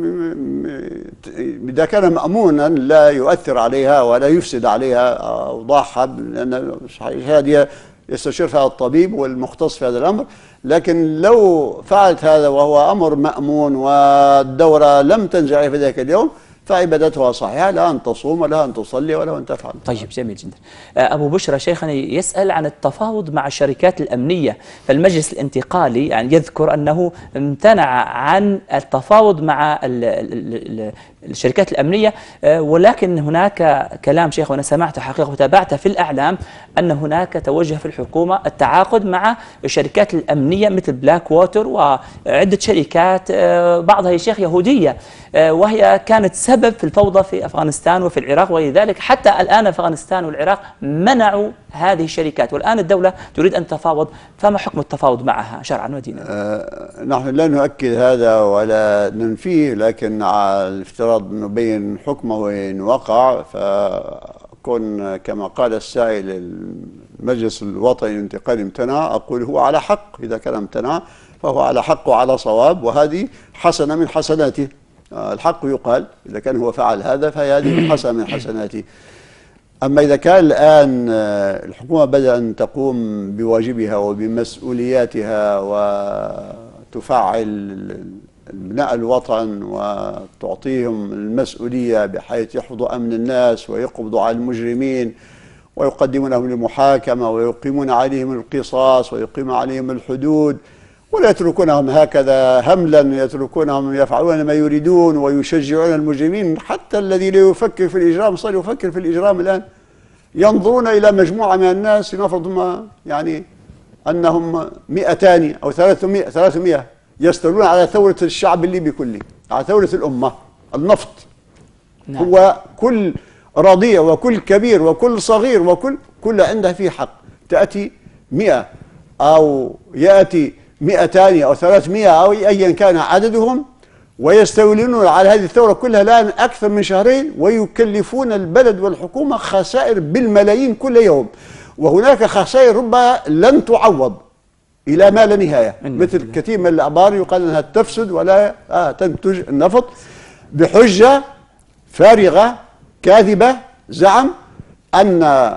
إذا كان مأمونا لا يؤثر عليها ولا يفسد عليها أوضاعها، لأن هذه يستشير فيها الطبيب والمختص في هذا الأمر. لكن لو فعلت هذا وهو أمر مأمون والدورة لم تنزع في ذاك اليوم فعبادتها صحيحة، لا أن تصوم ولا أن تصلي ولا أن تفعل.
طيب جميل جدا. أبو بشرى شيخنا يسأل عن التفاوض مع الشركات الأمنية، فالمجلس الانتقالي يعني يذكر أنه امتنع عن التفاوض مع ال ال ال الشركات الأمنية، ولكن هناك كلام شيخ وأنا سمعته حقيقة وتابعته في الأعلام أن هناك توجه في الحكومة التعاقد مع الشركات الأمنية مثل بلاك ووتر وعدة شركات بعضها يا شيخ يهودية، وهي كانت سبب في الفوضى في أفغانستان وفي العراق ولذلك حتى الآن أفغانستان والعراق منعوا هذه الشركات، والآن الدولة تريد أن تتفاوض، فما حكم التفاوض معها شرعا ودينا؟
آه نحن لا نؤكد هذا ولا ننفيه، لكن على الافتراض نبين حكمه وإن وقع، فكون كما قال السائل المجلس الوطني الانتقالي امتنع، أقول هو على حق. إذا كان امتنع فهو على حق وعلى صواب، وهذه حسنة من حسناته. الحق يقال، إذا كان هو فعل هذا فهذه حسنة من حسناته. أما إذا كان الآن الحكومة بدأت أن تقوم بواجبها وبمسؤولياتها وتفعل بناء الوطن وتعطيهم المسؤولية بحيث يحفظوا أمن الناس ويقبضوا على المجرمين ويقدمونهم للمحاكمة ويقيمون عليهم القصاص ويقيمون عليهم الحدود ولا يتركونهم هكذا هملا، يتركونهم يفعلون ما يريدون ويشجعون المجرمين. حتى الذي لا يفكر في الإجرام صار يفكر في الإجرام الآن. ينظرون إلى مجموعة من الناس، لنفرض ما يعني أنهم مئتان أو ثلاثمائة ثلاثمائة يستولون على ثورة الشعب الليبي كله، على ثورة الأمة. النفط نعم. هو كل رضيع وكل كبير وكل صغير وكل كل عنده فيه حق. تأتي مئة أو يأتي مئتان أو ثلاثمائة أو أيا كان عددهم، ويستولون على هذه الثورة كلها الآن أكثر من شهرين، ويكلفون البلد والحكومة خسائر بالملايين كل يوم، وهناك خسائر ربما لن تعوض إلى ما لا نهاية. مثل كثير من الأخبار يقال أنها تفسد ولا آه تنتج النفط بحجة فارغة كاذبة، زعم أن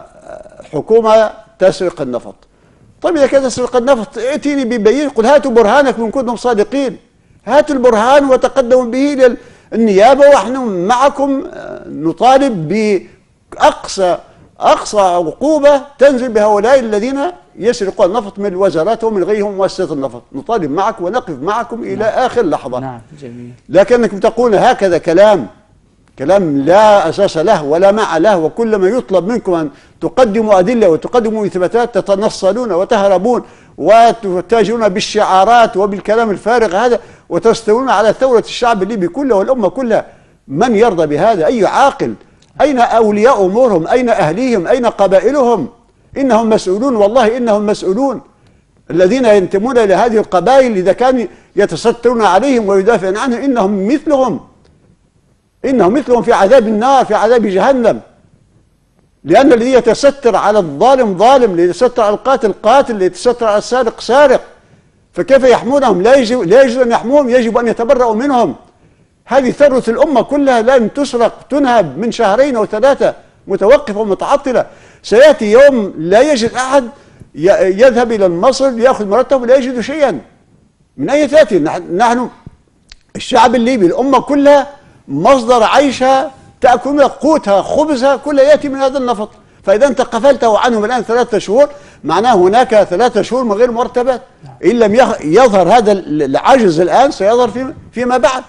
حكومة تسرق النفط. طيب إذا كانت تسرق النفط ائتيني ببين، قل هاتوا برهانكم إن كنتم صادقين، هاتوا البرهان وتقدموا به للنيابة ونحن معكم نطالب بأقصى أقصى عقوبة تنزل بهؤلاء الذين يسرقون النفط من الوزارات ومن غيرهم مؤسسات النفط. نطالب معك ونقف معكم إلى نعم. آخر لحظة.
نعم جميل.
لكنكم تقولون هكذا كلام كلام لا أساس له ولا مع له، وكلما يطلب منكم أن تقدموا أدلة وتقدموا إثباتات تتنصلون وتهربون وتتاجرون بالشعارات وبالكلام الفارغ هذا، وتستولون على ثورة الشعب الليبي كله والأمة كلها. من يرضى بهذا؟ أي عاقل؟ أين أولياء أمورهم؟ أين أهليهم؟ أين قبائلهم؟ إنهم مسؤولون، والله إنهم مسؤولون. الذين ينتمون إلى هذه القبائل إذا كانوا يتسترون عليهم ويدافعون عنهم إنهم مثلهم، إنهم مثلهم في عذاب النار، في عذاب جهنم. لأن الذي يتستر على الظالم ظالم، الذي يتستر على القاتل قاتل، الذي يتستر على السارق سارق. فكيف يحمونهم؟ لا يجب لا يجب أن يحموهم، يجب أن يتبرأوا منهم. هذه ثروة الأمة كلها لن تسرق، تنهب من شهرين أو ثلاثة، متوقفة ومتعطلة. سيأتي يوم لا يجد أحد يذهب إلى مصر ليأخذ مرتب ولا يجد شيئا. من أين تأتي؟ نحن الشعب الليبي الأمة كلها مصدر عيشها، تأكلون قوتها خبزها كلها يأتي من هذا النفط. فإذا أنت قفلته عنهم الآن ثلاثة شهور، معناه هناك ثلاثة شهور من غير مرتبات. إن لم يظهر هذا العجز الآن سيظهر فيما بعد.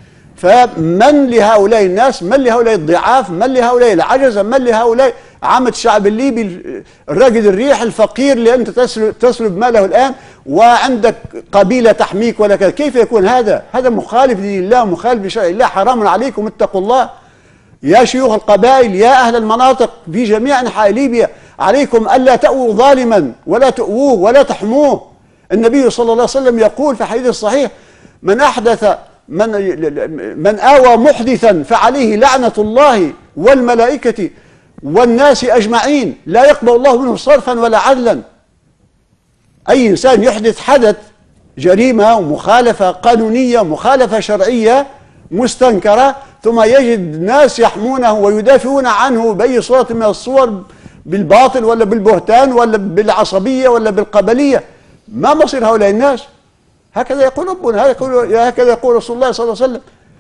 فمن لهؤلاء الناس؟ من لهؤلاء الضعاف؟ من لهؤلاء العجز؟ من لهؤلاء عامة الشعب الليبي الراقد الريح الفقير اللي أنت تسلب ماله الآن وعندك قبيلة تحميك ولا كذا؟ كيف يكون هذا؟ هذا مخالف لدين الله، مخالف لشرع الله. حرام عليكم، اتقوا الله يا شيوخ القبائل، يا أهل المناطق في جميع أنحاء ليبيا، عليكم ألا تأووا ظالما ولا تؤووه ولا تحموه. النبي صلى الله عليه وسلم يقول في حديث صحيح: من أحدث من من آوى محدثا فعليه لعنة الله والملائكة والناس أجمعين، لا يقبل الله منه صرفا ولا عدلا. أي إنسان يحدث حدث جريمة ومخالفة قانونية، مخالفة شرعية مستنكرة، ثم يجد ناس يحمونه ويدافعون عنه بأي صورة من الصور، بالباطل ولا بالبهتان ولا بالعصبية ولا بالقبلية، ما مصير هؤلاء الناس؟ هكذا يقول ربنا، هكذا يقول رسول الله صلى الله عليه وسلم: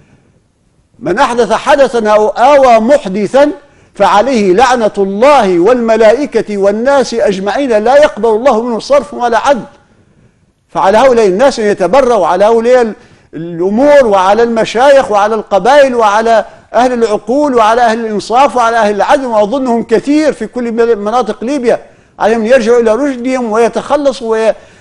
من أحدث حدثا أو آوى محدثا فعليه لعنة الله والملائكة والناس أجمعين، لا يقبل الله منه صرف ولا عدل. فعلى هؤلاء الناس أن يتبرأوا، على هؤلاء الأمور وعلى المشايخ وعلى القبائل وعلى أهل العقول وعلى أهل الإنصاف وعلى أهل العدل، وأظنهم كثير في كل مناطق ليبيا، عليهم أن يرجعوا إلى رشدهم ويتخلصوا،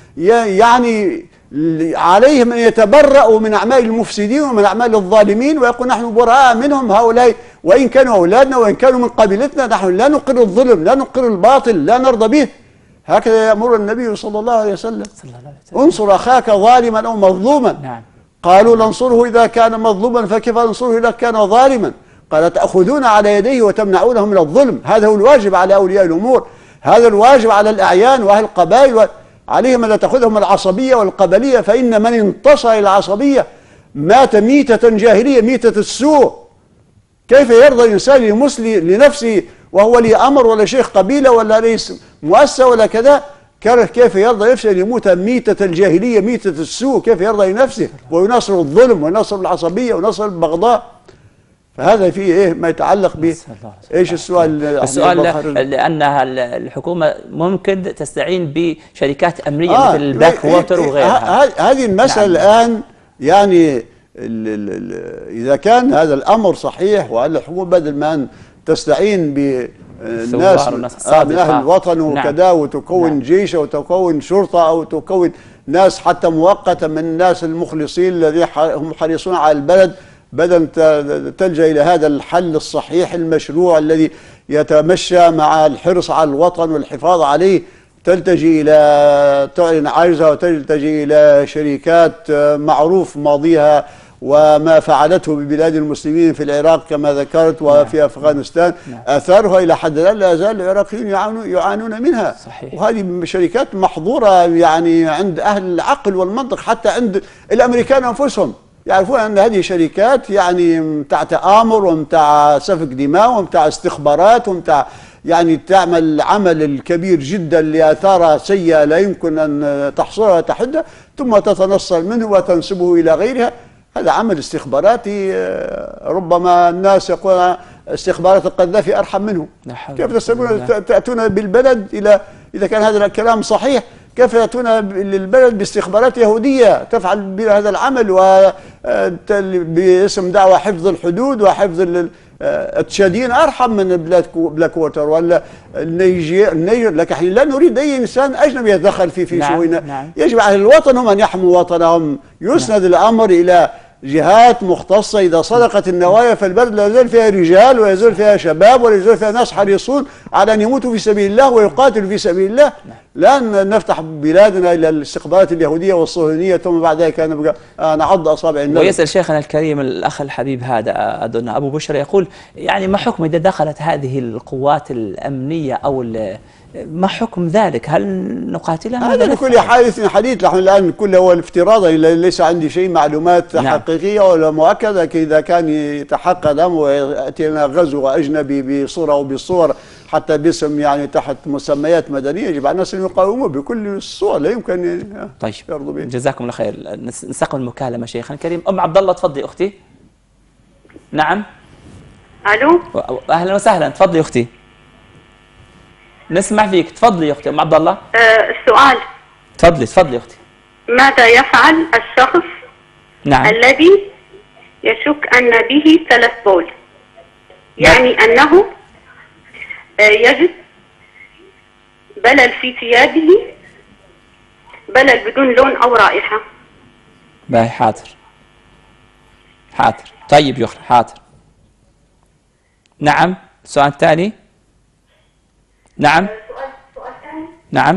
ويعني عليهم أن يتبرأوا من أعمال المفسدين ومن أعمال الظالمين، ويقول: نحن براء منهم هؤلاء، وإن كانوا أولادنا وإن كانوا من قبيلتنا، نحن لا نقر الظلم، لا نقر الباطل، لا نرضى به. هكذا يأمر النبي صلى الله عليه وسلم: انصر أخاك ظالما أو مظلوما. نعم. قالوا: ننصره إذا كان مظلوما، فكيف ننصره إذا كان ظالما؟ قال: تأخذون على يديه وتمنعونه من الظلم. هذا هو الواجب على أولياء الأمور، هذا الواجب على الأعيان وأهل القبائل، عليهم أن لا تأخذهم العصبية والقبلية، فإن من انتصر إلى العصبية مات ميتة جاهلية، ميتة السوء. كيف يرضى الإنسان لمسلم لنفسه وهو لي أمر ولا شيخ قبيلة ولا رئيس مؤسسة ولا كذا؟ كيف يرضى نفسه أن يموت ميتة الجاهلية، ميتة السوء؟ كيف يرضى لنفسه ويناصر الظلم ويناصر العصبية ويناصر البغضاء؟ فهذا فيه ايه ما يتعلق ب ايش السؤال؟
السؤال لانها الحكومه ممكن تستعين بشركات امنيه آه مثل الباك ووتر وغيرها.
هذه المساله نعم. الان يعني ال ال اذا كان هذا الامر صحيح وان الحكومه بدل ما ان تستعين بالناس من اهل الوطن وكذا نعم. وتكون نعم. جيش او تكون شرطه او تكون ناس حتى مؤقته من الناس المخلصين الذين هم حريصون على البلد، بدل تلجأ إلى هذا الحل الصحيح المشروع الذي يتمشى مع الحرص على الوطن والحفاظ عليه، تلتجي إلى تعلن عجزها وتلتجي إلى شركات معروف ماضيها وما فعلته ببلاد المسلمين في العراق كما ذكرت وفي نعم. أفغانستان نعم. آثارها إلى حد الآن لا يزال العراقيون يعانون, يعانون منها صحيح. وهذه شركات محظورة يعني عند أهل العقل والمنطق، حتى عند الأمريكان أنفسهم يعرفون أن هذه شركات يعني متاع تآمر ومتاع سفك دماء ومتاع استخبارات ومتاع يعني تعمل عمل الكبير جدا لآثار سيئة لا يمكن أن تحصرها تحدها ثم تتنصل منه وتنسبه إلى غيرها. هذا عمل استخباراتي ربما الناس يقولون استخبارات القذافي أرحم منه. كيف تسبون تأتون بالبلد إلى إذا كان هذا الكلام صحيح كيف يأتون للبلد باستخبارات يهودية تفعل بهذا العمل وباسم دعوة حفظ الحدود وحفظ التشادين أرحم من بلاد بلاك ووتر ولا النيجر النيجر. لكن لا نريد أي إنسان أجنبي يتدخل في في نعم شؤوننا. نعم. يجب على الوطن هم أن يحموا وطنهم، يسند نعم. الأمر إلى جهات مختصة. إذا صدقت النوايا فالبلد لا يزال فيها رجال ولا يزال فيها شباب ولا يزال فيها ناس حريصون على أن يموتوا في سبيل الله ويقاتلوا في سبيل الله. لا نفتح بلادنا إلى الاستخبارات اليهودية والصهيونية ثم بعد ذلك نبقى نعض أصابع النار.
ويسأل شيخنا الكريم الأخ الحبيب هذا أظن أبو بشر يقول يعني ما حكم إذا دخلت هذه القوات الأمنية أو ما حكم ذلك؟ هل نقاتلها؟
هذا بكل حادث حديث. نحن الآن كله هو الافتراض، ليس عندي شيء معلومات نعم. حقيقية ولا مؤكدة. لكن إذا كان يتحقق الأمر ويأتي لنا غزو أجنبي بصورة أو بصور حتى باسم يعني تحت مسميات مدنية، يجب على الناس أن يقاوموا بكل الصور، لا يمكن
طيب يرضوا به. جزاكم الله خير. نستقبل المكالمة شيخنا الكريم. أم عبد الله تفضلي أختي. نعم.
ألو.
أهلا وسهلا، تفضلي أختي. نسمع فيك، تفضلي يا اختي ام عبد الله.
أه السؤال.
تفضلي تفضلي يا اختي.
ماذا يفعل الشخص نعم. الذي يشك ان به ثلاث بول؟ يعني نعم. انه يجد بلل في ثيابه، بلل بدون لون او رائحه.
باهي حاضر حاضر. طيب يا اختي حاضر. نعم. السؤال الثاني. نعم. نعم.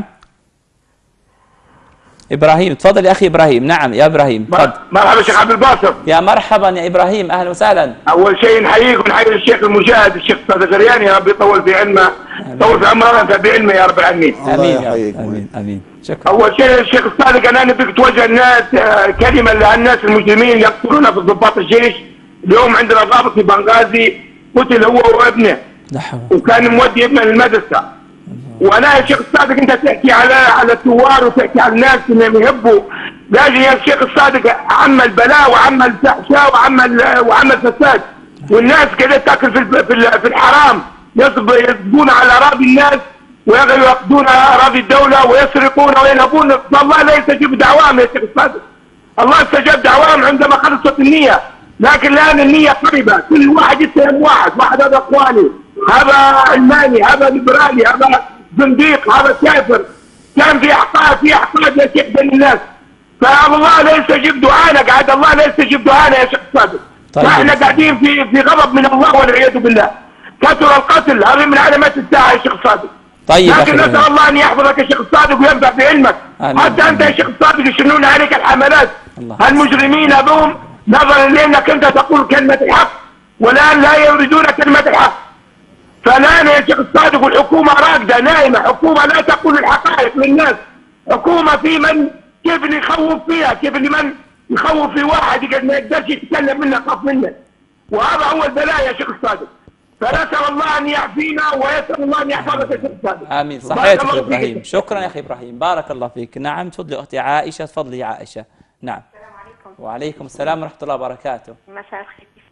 ابراهيم تفضل يا اخي ابراهيم. نعم يا ابراهيم تفضل.
مرحبا شيخ عبد الباسط.
يا مرحبا يا ابراهيم، اهلا وسهلا.
اول شيء نحييك ونحيي الشيخ المجاهد الشيخ استاذ الغرياني، يا رب يطول في علمه، يطول في عمره وينفع بعلمه يا رب العالمين.
امين يا امين امين. شكرا.
اول شيء الشيخ الصادق انا نبيك توجه الناس كلمه للناس المسلمين يقتلون في ضباط الجيش. اليوم عندنا ضابط في بنغازي قتل هو وابنه وكان مودي ابنه للمدرسه. وانا يا شيخ الصادق انت تحكي على على الثوار وتحكي على الناس انهم يحبوا، لازم يا شيخ الصادق عمل بلاء وعمل فحشاء وعمل وعمل فساد، والناس كده تاكل في في الحرام، يصبون على اراضي الناس ويأخذون اراضي الدوله ويسرقون وينهبون. الله لا يستجيب دعواهم يا شيخ الصادق. الله استجاب دعواهم عندما خلصت النيه، لكن الان النيه قريبه، كل واحد يتهم واحد، واحد هذا اخواني، هذا علماني، هذا ليبرالي، هذا زنديق، هذا كافر. كان في احقاد في احقاد يا شيخ بين الناس، فالله لا يستجيب دعانا، قاعد الله لا يستجيب دعانا يا شيخ الصادق. طيب. فاحنا قاعدين في في غضب من الله والعياذ بالله. كثر القتل، هذه من علامات الساعه يا شيخ الصادق.
طيب
لكن نسال الله ان يحفظك يا شيخ الصادق وينفع بعلمك. حتى انت يا شيخ الصادق يشنون عليك الحملات. المجرمين هذوم نظرا لانك انت تقول كلمه الحق والان لا يريدون كلمه الحق. فالان يا شيخ الصادق والحكومه راقده نائمه، حكومه لا تقول الحقائق للناس، حكومه في من كيف اللي يخوف فيها، كيف اللي من يخوف في واحد ما يقدرش يتكلم منه، يخاف منه، وهذا هو البلاء يا شيخ الصادق. فنسال الله ان يعافينا ويسال الله ان يحفظك يا شيخ الصادق.
امين. صحيح يا ابراهيم، شكرا يا اخي ابراهيم، بارك الله فيك. نعم تفضلي اختي عائشه، تفضلي يا عائشه. نعم.
السلام عليكم.
وعليكم السلام ورحمه الله وبركاته.
مساء الخير.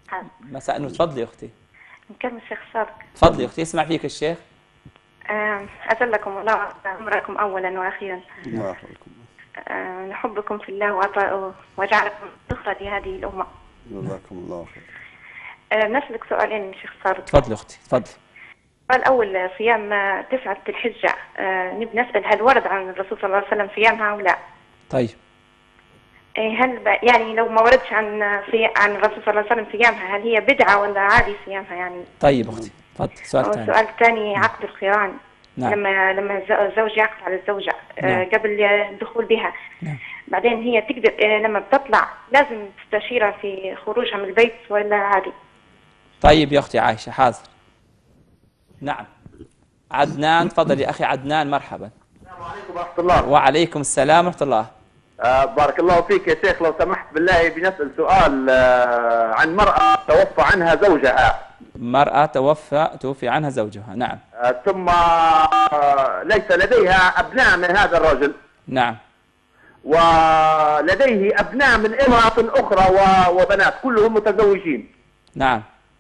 مساء النور، تفضلي أختي.
نكلم الشيخ صادق.
تفضلي أختي، يسمع فيك الشيخ.
أجلكم الله عمركم أولا وأخيرا.
الله يحفظكم.
نحبكم في الله وجعلكم ذخرة لهذه الأمة.
جزاكم الله خير.
نسألك سؤالين يا شيخ صادق.
تفضلي أختي، تفضلي.
السؤال الأول، صيام تسعة الحجة، نبي نسأل هل ورد عن الرسول صلى الله عليه وسلم صيامها أو لا؟
طيب.
هل يعني لو ما وردش عن عن الرسول صلى الله عليه وسلم صيامها، هل هي بدعة ولا عادي صيامها يعني؟
طيب أختي، تفضل. سؤال ثاني.
السؤال الثاني، عقد القران.
نعم.
لما لما الزوج يعقد على الزوجة
نعم.
قبل الدخول بها.
نعم.
بعدين هي تقدر لما بتطلع لازم تستشيرها في خروجها من البيت ولا عادي؟
طيب يا أختي عائشة، حاضر. نعم. عدنان، تفضل يا أخي عدنان، مرحبا.
السلام عليكم ورحمة الله.
وعليكم السلام ورحمة الله.
آه بارك الله فيك يا شيخ، لو سمحت بالله بنسأل سؤال آه عن مرأة توفى عنها زوجها.
مرأة توفى توفي عنها زوجها، نعم.
آه ثم آه ليس لديها أبناء من هذا الرجل.
نعم.
ولديه أبناء من امرأة أخرى وبنات كلهم متزوجين.
نعم.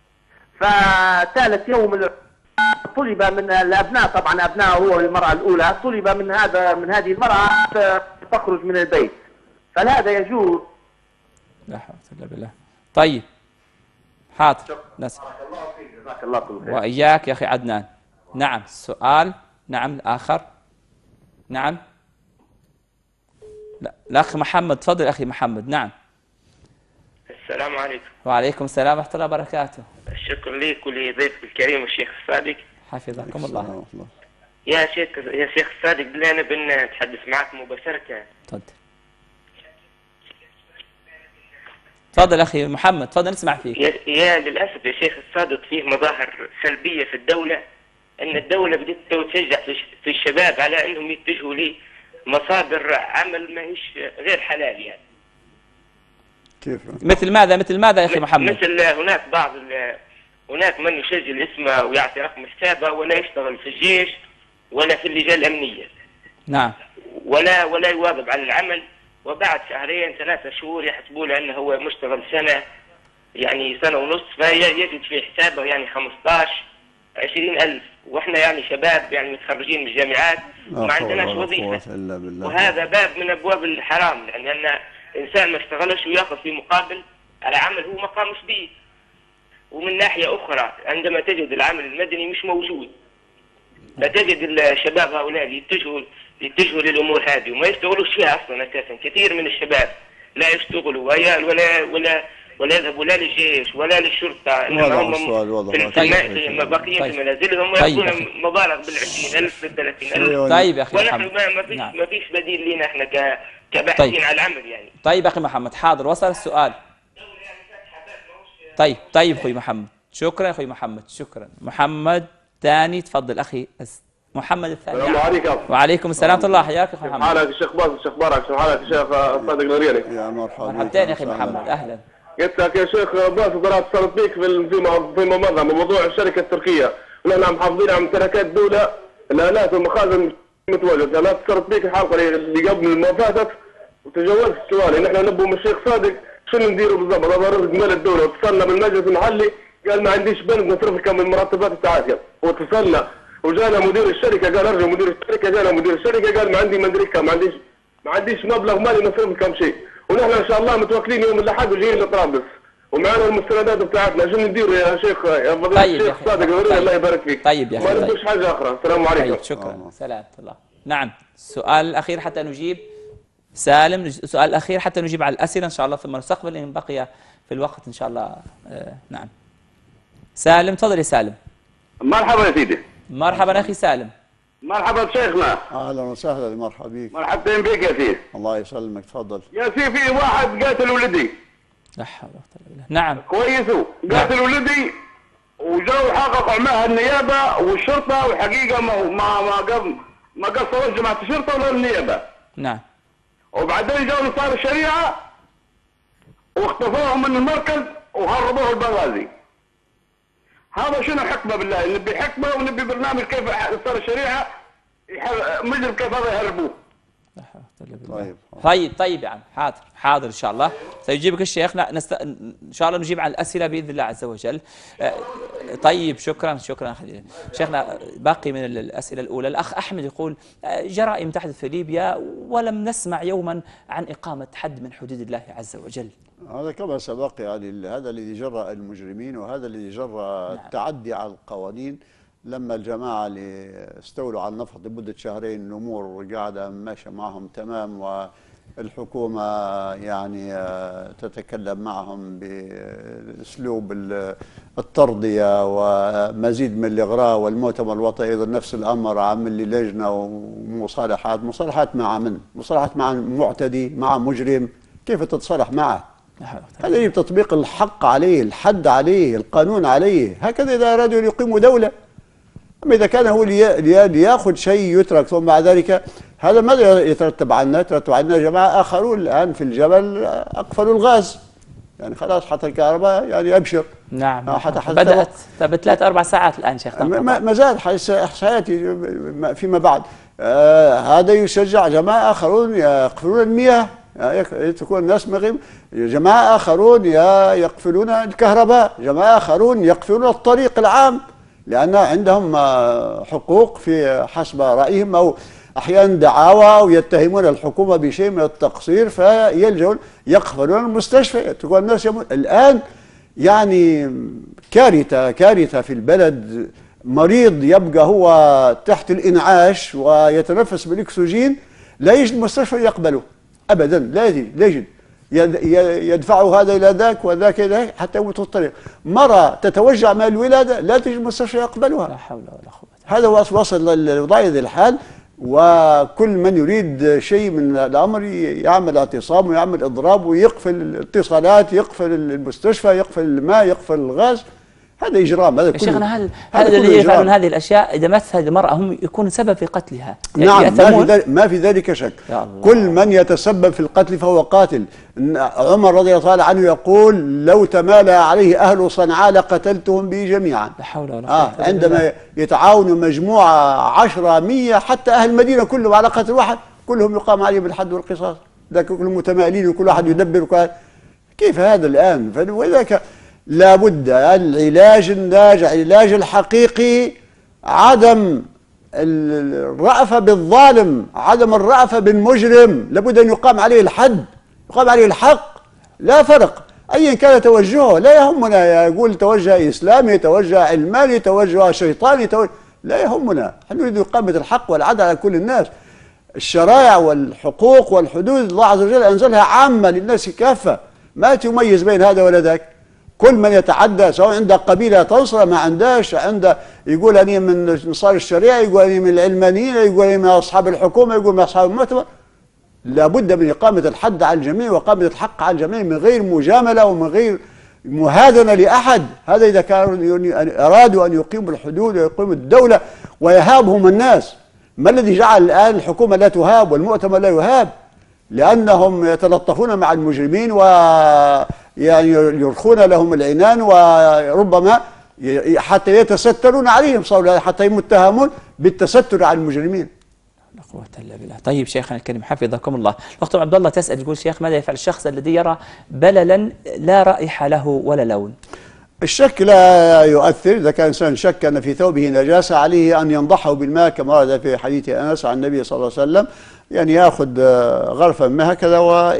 فثالث يوم طلب من الأبناء، طبعا أبناء هو المرأة الأولى، طلب من هذا من هذه المرأة تخرج من البيت، فهل هذا يجوز؟
لا حول ولا بالله. طيب حاضر، نسأل.
بارك الله فيك، جزاك الله كل خير.
وإياك يا أخي عدنان. نعم. السؤال، نعم الآخر. نعم. لا الأخ محمد، تفضل أخي محمد. نعم.
السلام عليكم.
وعليكم السلام ورحمة الله وبركاته.
الشكر لك ولضيفك الكريم الشيخ الصادق.
حفظكم الله.
يا شيخ يا شيخ الصادق، بالله نبي نتحدث معك مباشرة.
تفضل. تفضل أخي محمد، تفضل نسمع فيك.
يا, يا للأسف يا شيخ الصادق فيه مظاهر سلبية في الدولة، أن الدولة بدأت تشجع في الشباب على أنهم يتجهوا لمصادر عمل ما هيش غير حلال يعني.
كيف؟
مثل ماذا مثل ماذا يا أخي محمد؟
مثل هناك بعض هناك من يسجل اسمه ويعطي رقم حسابه ولا يشتغل في الجيش ولا في اللجان الأمنية.
نعم.
ولا ولا يواظب على العمل، وبعد شهرين ثلاثة شهور يحسبوا له أنه هو مشتغل سنة، يعني سنة ونصف، فيجد في حسابه يعني خمسطاش عشرين ألف، وإحنا يعني شباب يعني متخرجين من الجامعات وما عندناش وظيفة، وهذا باب من أبواب الحرام، لأن يعني إنسان ما اشتغلش ويأخذ في مقابل على عمل هو ما قامش به. ومن ناحية أخرى عندما تجد العمل المدني مش موجود، فتجد الشباب هؤلاء يتجهوا يتجهوا للأمور هذه وما يشتغلوش فيها أصلا أساسا. كثير من الشباب لا يشتغلوا ولا ولا ولا ولا يذهبوا لا للجيش ولا للشرطة، إنما هم في باقيين في منازلهم ويأخذون مبالغ بالعشرين ألف بالثلاثين ألف.
طيب يا أخي
ونحن
محمد.
ما فيش
نعم.
ما فيش بديل لنا إحنا ك كباحثين
طيب.
على العمل يعني.
طيب أخي محمد، حاضر، وصل السؤال. طيب طيب أخوي محمد، شكرا أخوي محمد، شكرا. محمد ثاني، تفضل أخي محمد الثاني.
السلام عليكم.
وعليكم السلام ورحمة الله. حياك يا أخي محمد.
حالك الشيخ باز، الشيخ بارك، حالك الشيخ صادق الغرياني.
يا مرحبا.
مرحبتين يا أخي محمد، أهلا.
قلت لك يا شيخ باز، قرأت اتصلت بك في فيما مضى بموضوع الشركة التركية، ونحن محافظين على ممتلكات الدولة، الآلات والمخازن متواجدة. أنا اتصلت بك الحلقة اللي قبل ما فاتت وتجاوزت سؤالي. نحن نبغى من الشيخ صادق شنو نديروا بالضبط؟ هذا رزق مال الدولة، واتصلنا بالمجلس المحلي قال ما عنديش بنك نصرف لك من مرتبات التعافي، واتصلنا وجانا مدير الشركة قال ارجع مدير الشركة، جانا مدير الشركة قال ما عندي ما ادري كم، ما عنديش ما عنديش مبلغ مالي نصرف لك كم شيء. ونحن ان شاء الله متوكلين يوم الاحد وجايين لطرابلس ومعنا المستندات بتاعتنا. شنو ندير يا شيخ يا فضيلة
طيب
الشيخ صادق الغرياني؟
طيب.
الله يبارك فيك.
طيب يا أخي.
ما نبغوش حاجة أخرى. السلام عليكم.
طيب شكرا. سلام الله. نعم. السؤال الأخير حتى نجيب سالم، السؤال الأخير حتى نجيب على الأسئلة إن شاء الله في المستقبل إن بقي في الوقت إن شاء الله. آه نعم. سالم، تفضل يا سالم.
مرحبا يا سيدي.
مرحبا أخي سالم.
مرحبا بشيخنا.
اهلا وسهلا، مرحبا بك.
مرحبتين بك يا سيدي.
الله يسلمك، تفضل.
يا سيدي في واحد قاتل ولدي.
لا حول ولا قوة الا بالله. نعم.
كويس، قاتل ولدي وجاوا حققوا معها النيابه والشرطه، والحقيقه ما ما ما قام ما قصروش جماعه الشرطه ولا النيابه.
نعم.
وبعدين جاوا نصار الشريعه واختفوهم من المركز وهربوه البغازي. هذا شنو حكمه بالله؟ نبي حكمه ونبي برنامج كيف صار الشريعه مجرم كيف هذا يهربوه.
طيب طيب طيب يا عم، حاضر حاضر ان شاء الله سيجيبك الشيخ. نست... ان شاء الله نجيب عن الاسئله باذن الله عز وجل. طيب شكرا شكرا خلينا. شيخنا باقي من الاسئله الاولى، الاخ احمد يقول جرائم تحدث في ليبيا ولم نسمع يوما عن اقامه حد من حدود الله عز وجل.
هذا كما سبق، يعني هذا الذي جرى المجرمين وهذا الذي جرى التعدي على القوانين. لما الجماعة اللي استولوا على النفط لمدة شهرين الأمور قاعدة ماشية معهم تمام، والحكومة يعني تتكلم معهم بأسلوب الترضية ومزيد من الإغراء، والمؤتمر الوطني أيضا نفس الأمر عامل لي لجنة ومصالحات. مصالحات مع من؟ مصالحات مع معتدي، مع مجرم، كيف تتصالح معه؟ هذا يجب تطبيق الحق عليه، الحد عليه، القانون عليه. هكذا إذا أرادوا أن يقيموا دولة. أما إذا كان هو ليأخذ شيء يترك ثم بعد ذلك، هذا ماذا يترتب عنا؟ يترتب عنا جماعة آخرون الآن في الجبل أقفلوا الغاز، يعني خلاص حتى الكهرباء يعني أبشر.
نعم حتى حتى بدأت بثلاث أربع ساعات الآن شيخ.
ما زال إحصائياتي فيما بعد. آه هذا يشجع جماعة آخرون يقفلون المياه، تكون الناس مغيب. جماعة آخرون يقفلون الكهرباء، جماعة آخرون يقفلون الطريق العام لأن عندهم حقوق في حسب رأيهم، أو أحيانا دعاوى ويتهمون الحكومة بشيء من التقصير فيلجؤون يقفلون المستشفى. تكون الناس يموت. الآن يعني كارثة كارثة في البلد. مريض يبقى هو تحت الإنعاش ويتنفس بالأكسجين لا يجد مستشفى يقبله أبدا، لا يجد لا يجد يدفعوا هذا إلى ذاك وذاك إلى ذاك حتى يموت الطريق. مرة تتوجع من الولادة لا تجد مستشفى يقبلها.
لا حول ولا قوة.
هذا وصل للوضع ذي الحال، وكل من يريد شيء من الأمر يعمل اعتصام ويعمل إضراب ويقفل الاتصالات، يقفل المستشفى، يقفل الماء، يقفل الغاز. هذا إجرام. هذا
يا شيخنا هل هذا الذي يفعلون هذه الأشياء إذا مات هذه المرأة هم يكون سبب في قتلها؟
نعم ما في, ذلك ما في ذلك شك. كل من يتسبب في القتل فهو قاتل. عمر رضي الله عنه يقول لو تمالى عليه أهل صنعاء لقتلتهم به جميعا.
لا حول ولا
قوة. آه عندما يتعاونوا مجموعة عشرة مية حتى أهل المدينة كلهم على قتل واحد كلهم يقام عليهم بالحد والقصاص. ذاك كلهم متمائلين وكل واحد يدبر. كيف هذا الآن؟ ولذلك لابد العلاج الناجع، العلاج الحقيقي عدم الرأفة بالظالم، عدم الرأفة بالمجرم. لابد أن يقام عليه الحد، يقام عليه الحق. لا فرق أيا كان توجهه، لا يهمنا يقول توجه إسلامي، توجه علماني، توجه شيطاني، توجه لا يهمنا. نحن نريد إقامة الحق والعدل على كل الناس. الشرائع والحقوق والحدود الله عز وجل أنزلها عامة للناس كافة، ما تميز بين هذا ولا ذاك. كل من يتعدى سواء عنده قبيلة تنصر ما عندهاش، عنده يقول أني من أنصار الشريعة، يقول أني من العلمانيين، يقول أني من أصحاب الحكومة، يقول من أصحاب المؤتمر. لابد من إقامة الحد على الجميع وإقامة الحق على الجميع من غير مجاملة ومن غير مهادنة لأحد. هذا إذا كانوا أرادوا أن يقيموا الحدود ويقيموا الدولة ويهابهم الناس. ما الذي جعل الآن الحكومة لا تهاب والمؤتمر لا يهاب؟ لأنهم يتلطفون مع المجرمين و يعني يرخون لهم العنان، وربما حتى يتسترون عليهم، صاروا حتى يتهمون بالتستر على المجرمين.
لا قوة إلا بالله. طيب شيخنا الكريم حفظكم الله. الأخت عبد الله تسأل تقول شيخ ماذا يفعل الشخص الذي يرى بللا لا رائحة له ولا لون؟
الشك لا يؤثر. إذا كان الإنسان شك أن في ثوبه نجاسة عليه أن ينضحه بالماء كما ورد في حديث أنس عن النبي صلى الله عليه وسلم، يعني ياخذ غرفه من هكذا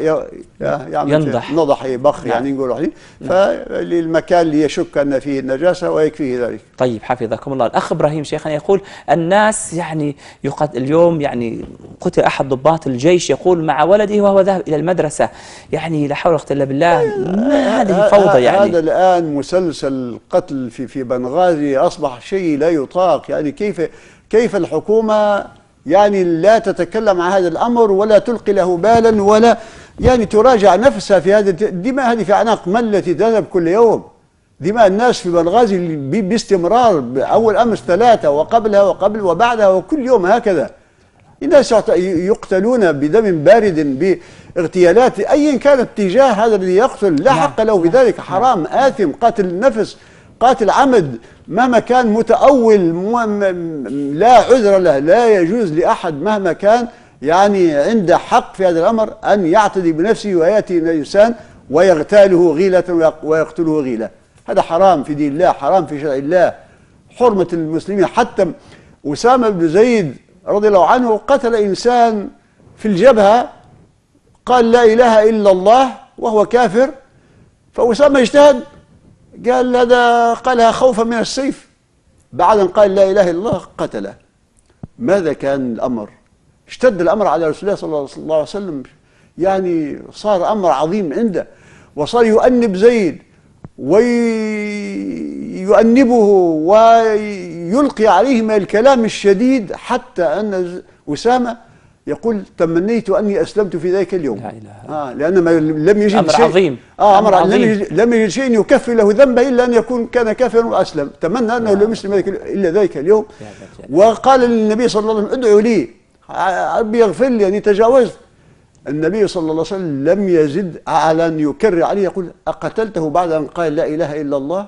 ويعمل
ينضح
نضح يبخ يعني نقول فللمكان اللي يشك ان فيه النجاسه ويكفيه ذلك.
طيب حفظكم الله. الاخ ابراهيم شيخنا يقول الناس يعني يقتل اليوم، يعني قتل احد ضباط الجيش يقول مع ولده وهو ذهب الى المدرسه، يعني لا حول ولا قوه الا بالله. ما هذه فوضى يعني.
هذا الان مسلسل القتل في في بنغازي اصبح شيء لا يطاق. يعني كيف كيف الحكومه يعني لا تتكلم عن هذا الأمر ولا تلقي له بالا ولا يعني تراجع نفسها في هذا. الدماء هذه في أعناق من التي تذهب كل يوم؟ دماء الناس في بنغازي باستمرار، أول أمس ثلاثة وقبلها وقبل وبعدها وكل يوم هكذا. الناس يقتلون بدم بارد باغتيالات أيا كانت تجاه هذا الذي يقتل، لا حق له بذلك، حرام آثم، قاتل النفس، قاتل عمد، مهما كان متأول لا عذر له، لا يجوز لأحد مهما كان يعني عنده حق في هذا الأمر أن يعتدي بنفسه ويأتي إلى الإنسان ويغتاله غيلة ويقتله غيلة. هذا حرام في دين الله، حرام في شرع الله، حرمة المسلمين. حتى أسامة بن زيد رضي الله عنه قتل إنسان في الجبهة قال لا إله إلا الله وهو كافر، فأسامة اجتهد قال هذا قالها خوفا من السيف، بعد أن قال لا إله إلا الله قتله. ماذا كان الأمر؟ اشتد الأمر على رسول الله صلى الله عليه وسلم، يعني صار أمر عظيم عنده، وصار يؤنب زيد ويؤنبه ويلقي عليه من الكلام الشديد، حتى أن أسامة يقول تمنيت أني أسلمت في ذلك اليوم. لا إله. آه لأن ما لم يجد
أمر
شيء
عظيم.
آه أمر عظيم. لم يجد, لم يجد شيء يكفر له ذنبه إلا أن يكون كان كافرا وأسلم، تمنى أنه لم يسلم إلا ذلك اليوم. وقال للنبي صلى الله عليه وسلم ادعوا لي ربي يغفر لي أني تجاوزت. النبي صلى الله عليه وسلم لم يزد على أن يكرر عليه، يقول أقتلته بعد أن قال لا إله إلا الله؟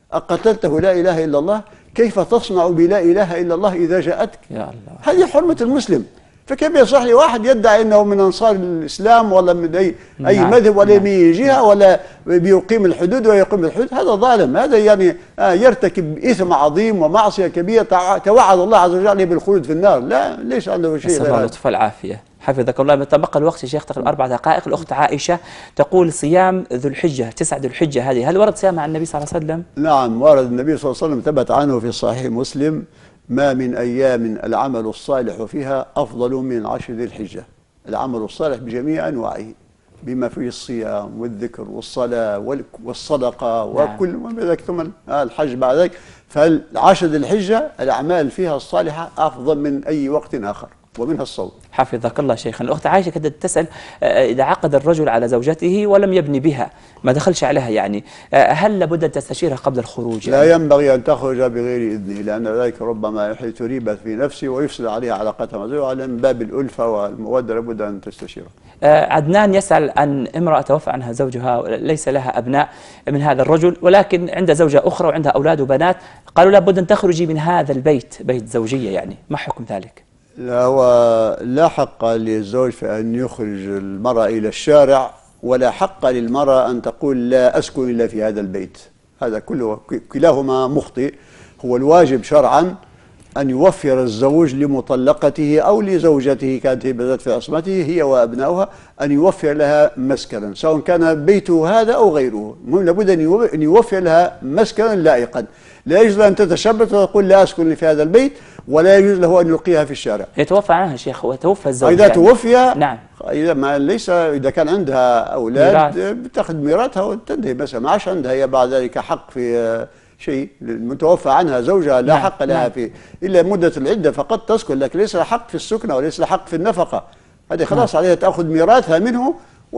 أقتلته لا إله إلا الله؟ كيف تصنع بلا إله إلا الله إذا جاءتك؟ يا الله. هذه حرمة المسلم. فكيف يصح لي واحد يدعي انه من انصار الاسلام ولا من اي اي نعم. مذهب ولا من جهه ولا بيقيم الحدود ويقيم الحدود؟ هذا ظالم، هذا يعني يرتكب اثم عظيم ومعصيه كبيره توعد الله عز وجل بالخلود في النار. لا ليس عنده شيء غير
هذا. نسأل الله العافيه. حفظك الله. تبقى الوقت يا شيخ تقريبا اربع دقائق. الاخت عائشه تقول صيام ذو الحجه، تسعة ذو الحجه هذه، هل ورد صيام عن النبي صلى الله عليه وسلم؟
نعم ورد. النبي صلى الله عليه وسلم ثبت عنه في صحيح مسلم ما من أيام العمل الصالح فيها أفضل من عشر ذي الحجة. العمل الصالح بجميع أنواعه بما فيه الصيام والذكر والصلاة والصدقة وكل ما ذلك، ثم الحج بعد ذلك. فالعشر ذي الحجة الأعمال فيها الصالحة أفضل من أي وقت آخر، ومنها الصوم.
حفظك الله شيخنا. الأخت عائشة كانت تسأل إذا عقد الرجل على زوجته ولم يبني بها، ما دخلش عليها يعني، هل لابد أن تستشيرها قبل الخروج؟
لا يعني؟ ينبغي أن تخرج بغير إذنه، لأن ذلك ربما يحدث ريبة في نفسه ويفسد عليها علاقتها مع زوجها، وعلى من باب الألفة والمودة لابد أن تستشيره.
عدنان يسأل عن امرأة توفى عنها زوجها، ليس لها أبناء من هذا الرجل، ولكن عندها زوجة أخرى وعندها أولاد وبنات، قالوا لابد أن تخرجي من هذا البيت، بيت زوجية يعني، ما حكم ذلك؟
لا هو لا حق للزوج في أن يخرج المرأة إلى الشارع، ولا حق للمرأة أن تقول لا أسكن إلا في هذا البيت. هذا كله كلاهما مخطئ. هو الواجب شرعا أن يوفر الزوج لمطلقته أو لزوجته كانت بذات في عصمته هي وأبنائها، أن يوفر لها مسكنا سواء كان بيته هذا أو غيره. المهم لابد أن يوفر لها مسكنا لائقا. لا يجوز أن تتشبث وتقول لا أسكن في هذا البيت، ولا يجوز له أن يلقيها في الشارع.
يتوفى عنها شيخ، وتوفى الزوج
إذا يعني. توفي
نعم.
إذا ما ليس إذا كان عندها أولاد بتأخذ ميراثها وتنتهي، مثلا ما عادش عندها هي بعد ذلك حق في شيء. المتوفى عنها زوجها لا نعم. حق لها نعم. في إلا مدة العدة فقط تسكن، لكن ليس لها حق في السكنة وليس لها حق في النفقة. هذه خلاص نعم. عليها تأخذ ميراثها منه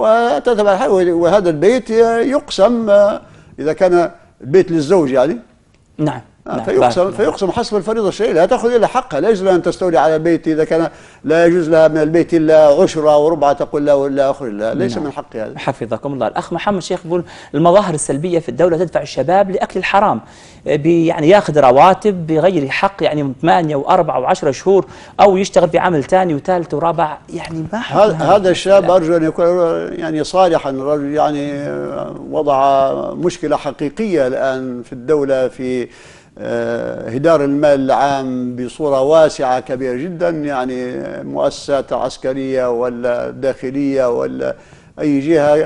وتتبع، وهذا البيت يقسم إذا كان بيت للزوج يعني
نعم.
نعم. فيقسم فيقسم حسب الفريضة الشرعية، لا تأخذ إلا حقها. لا يجوز لها أن تستولي على البيت، إذا كان لا يجوز لها من البيت إلا عشرة وربعة تقول لا ولا أخرج لا، ليس نعم. من حقها هذا.
حفظكم الله. الأخ محمد شيخ يقول المظاهر السلبية في الدولة تدفع الشباب لأكل الحرام، يعني ياخذ رواتب بغير حق، يعني ثمانية وأربعة وعشرة شهور، أو يشتغل في عمل ثاني وثالث ورابع، يعني ما
هذا هذا الشاب أرجو أن يكون يعني صالحا، الرجل يعني وضع مشكلة حقيقية الآن في الدولة في هدار المال العام بصورة واسعة كبيرة جدا، يعني مؤسسات عسكرية ولا داخلية ولا أي جهة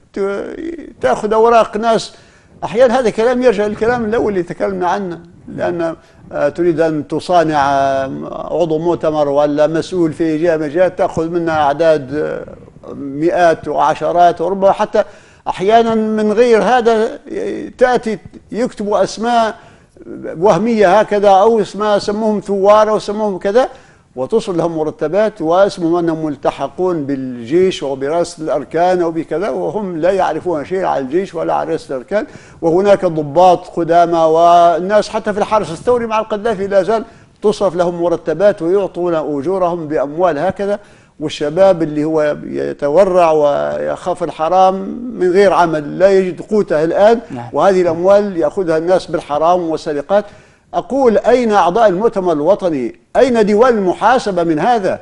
تأخذ أوراق ناس. أحيانا هذا كلام يرجع للكلام الأول اللي تكلمنا عنه، لأن تريد أن تصانع عضو مؤتمر ولا مسؤول في جهة من الجهات تأخذ منها أعداد مئات وعشرات وربما حتى أحيانا من غير هذا تأتي يكتبوا أسماء وهمية هكذا، أو اسمها سموهم ثوار أو سموهم كذا، وتصل لهم مرتبات واسمهم أنهم ملتحقون بالجيش وبرئاسة الأركان أو بكذا، وهم لا يعرفون شيء عن الجيش ولا عن رئاسة الأركان. وهناك ضباط قدامى والناس حتى في الحرس الثوري مع القذافي لا زال تصرف لهم مرتبات ويعطون أجورهم بأموال هكذا. والشباب اللي هو يتورع ويخاف الحرام من غير عمل لا يجد قوته الآن، وهذه الأموال يأخذها الناس بالحرام والسرقات. أقول أين أعضاء المؤتمر الوطني؟ أين ديوان المحاسبة من هذا؟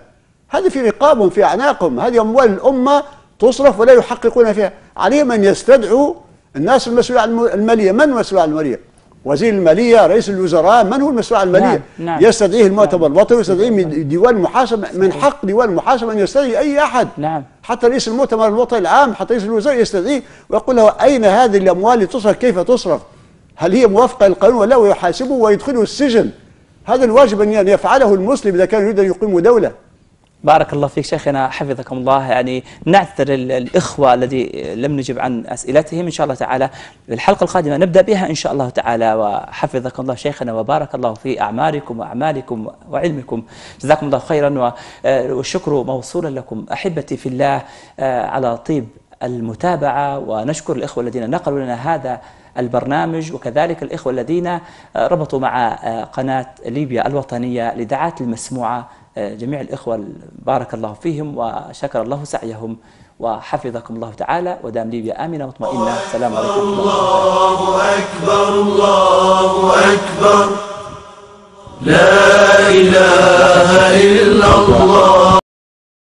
هذه في رقابهم في أعناقهم، هذه أموال الأمة تصرف ولا يحققون فيها. عليهم أن يستدعوا الناس المسؤول عن المالية. من المسؤول عن المالية؟ وزير المالية، رئيس الوزراء، من هو المسؤول عن المالية؟
نعم. نعم.
يستدعيه المؤتمر الوطني، يستدعيه من ديوان المحاسبة. من حق ديوان المحاسبة أن يستدعي أي أحد.
نعم.
حتى رئيس المؤتمر الوطني العام، حتى رئيس الوزراء يستدعيه ويقول له أين هذه الأموال اللي تصرف، كيف تصرف؟ هل هي موافقة للقانون ولا؟ ويحاسبه ويدخله السجن. هذا الواجب أن يفعله المسلم إذا كان يريد أن يقيم دولة.
بارك الله فيك شيخنا حفظكم الله. يعني نعتذر الإخوة الذي لم نجب عن أسئلتهم، إن شاء الله تعالى الحلقة القادمة نبدأ بها إن شاء الله تعالى. وحفظكم الله شيخنا وبارك الله في أعمالكم وأعمالكم وعلمكم، جزاكم الله خيرا. والشكر موصولا لكم أحبتي في الله على طيب المتابعة. ونشكر الإخوة الذين نقلوا لنا هذا البرنامج، وكذلك الإخوة الذين ربطوا مع قناة ليبيا الوطنية لدعاة المسموعة. جميع الإخوة بارك الله فيهم وشكر الله سعيهم وحفظكم الله تعالى، ودام ليبيا آمنة مطمئنة. السلام عليكم.
الله أكبر الله أكبر لا إله إلا الله.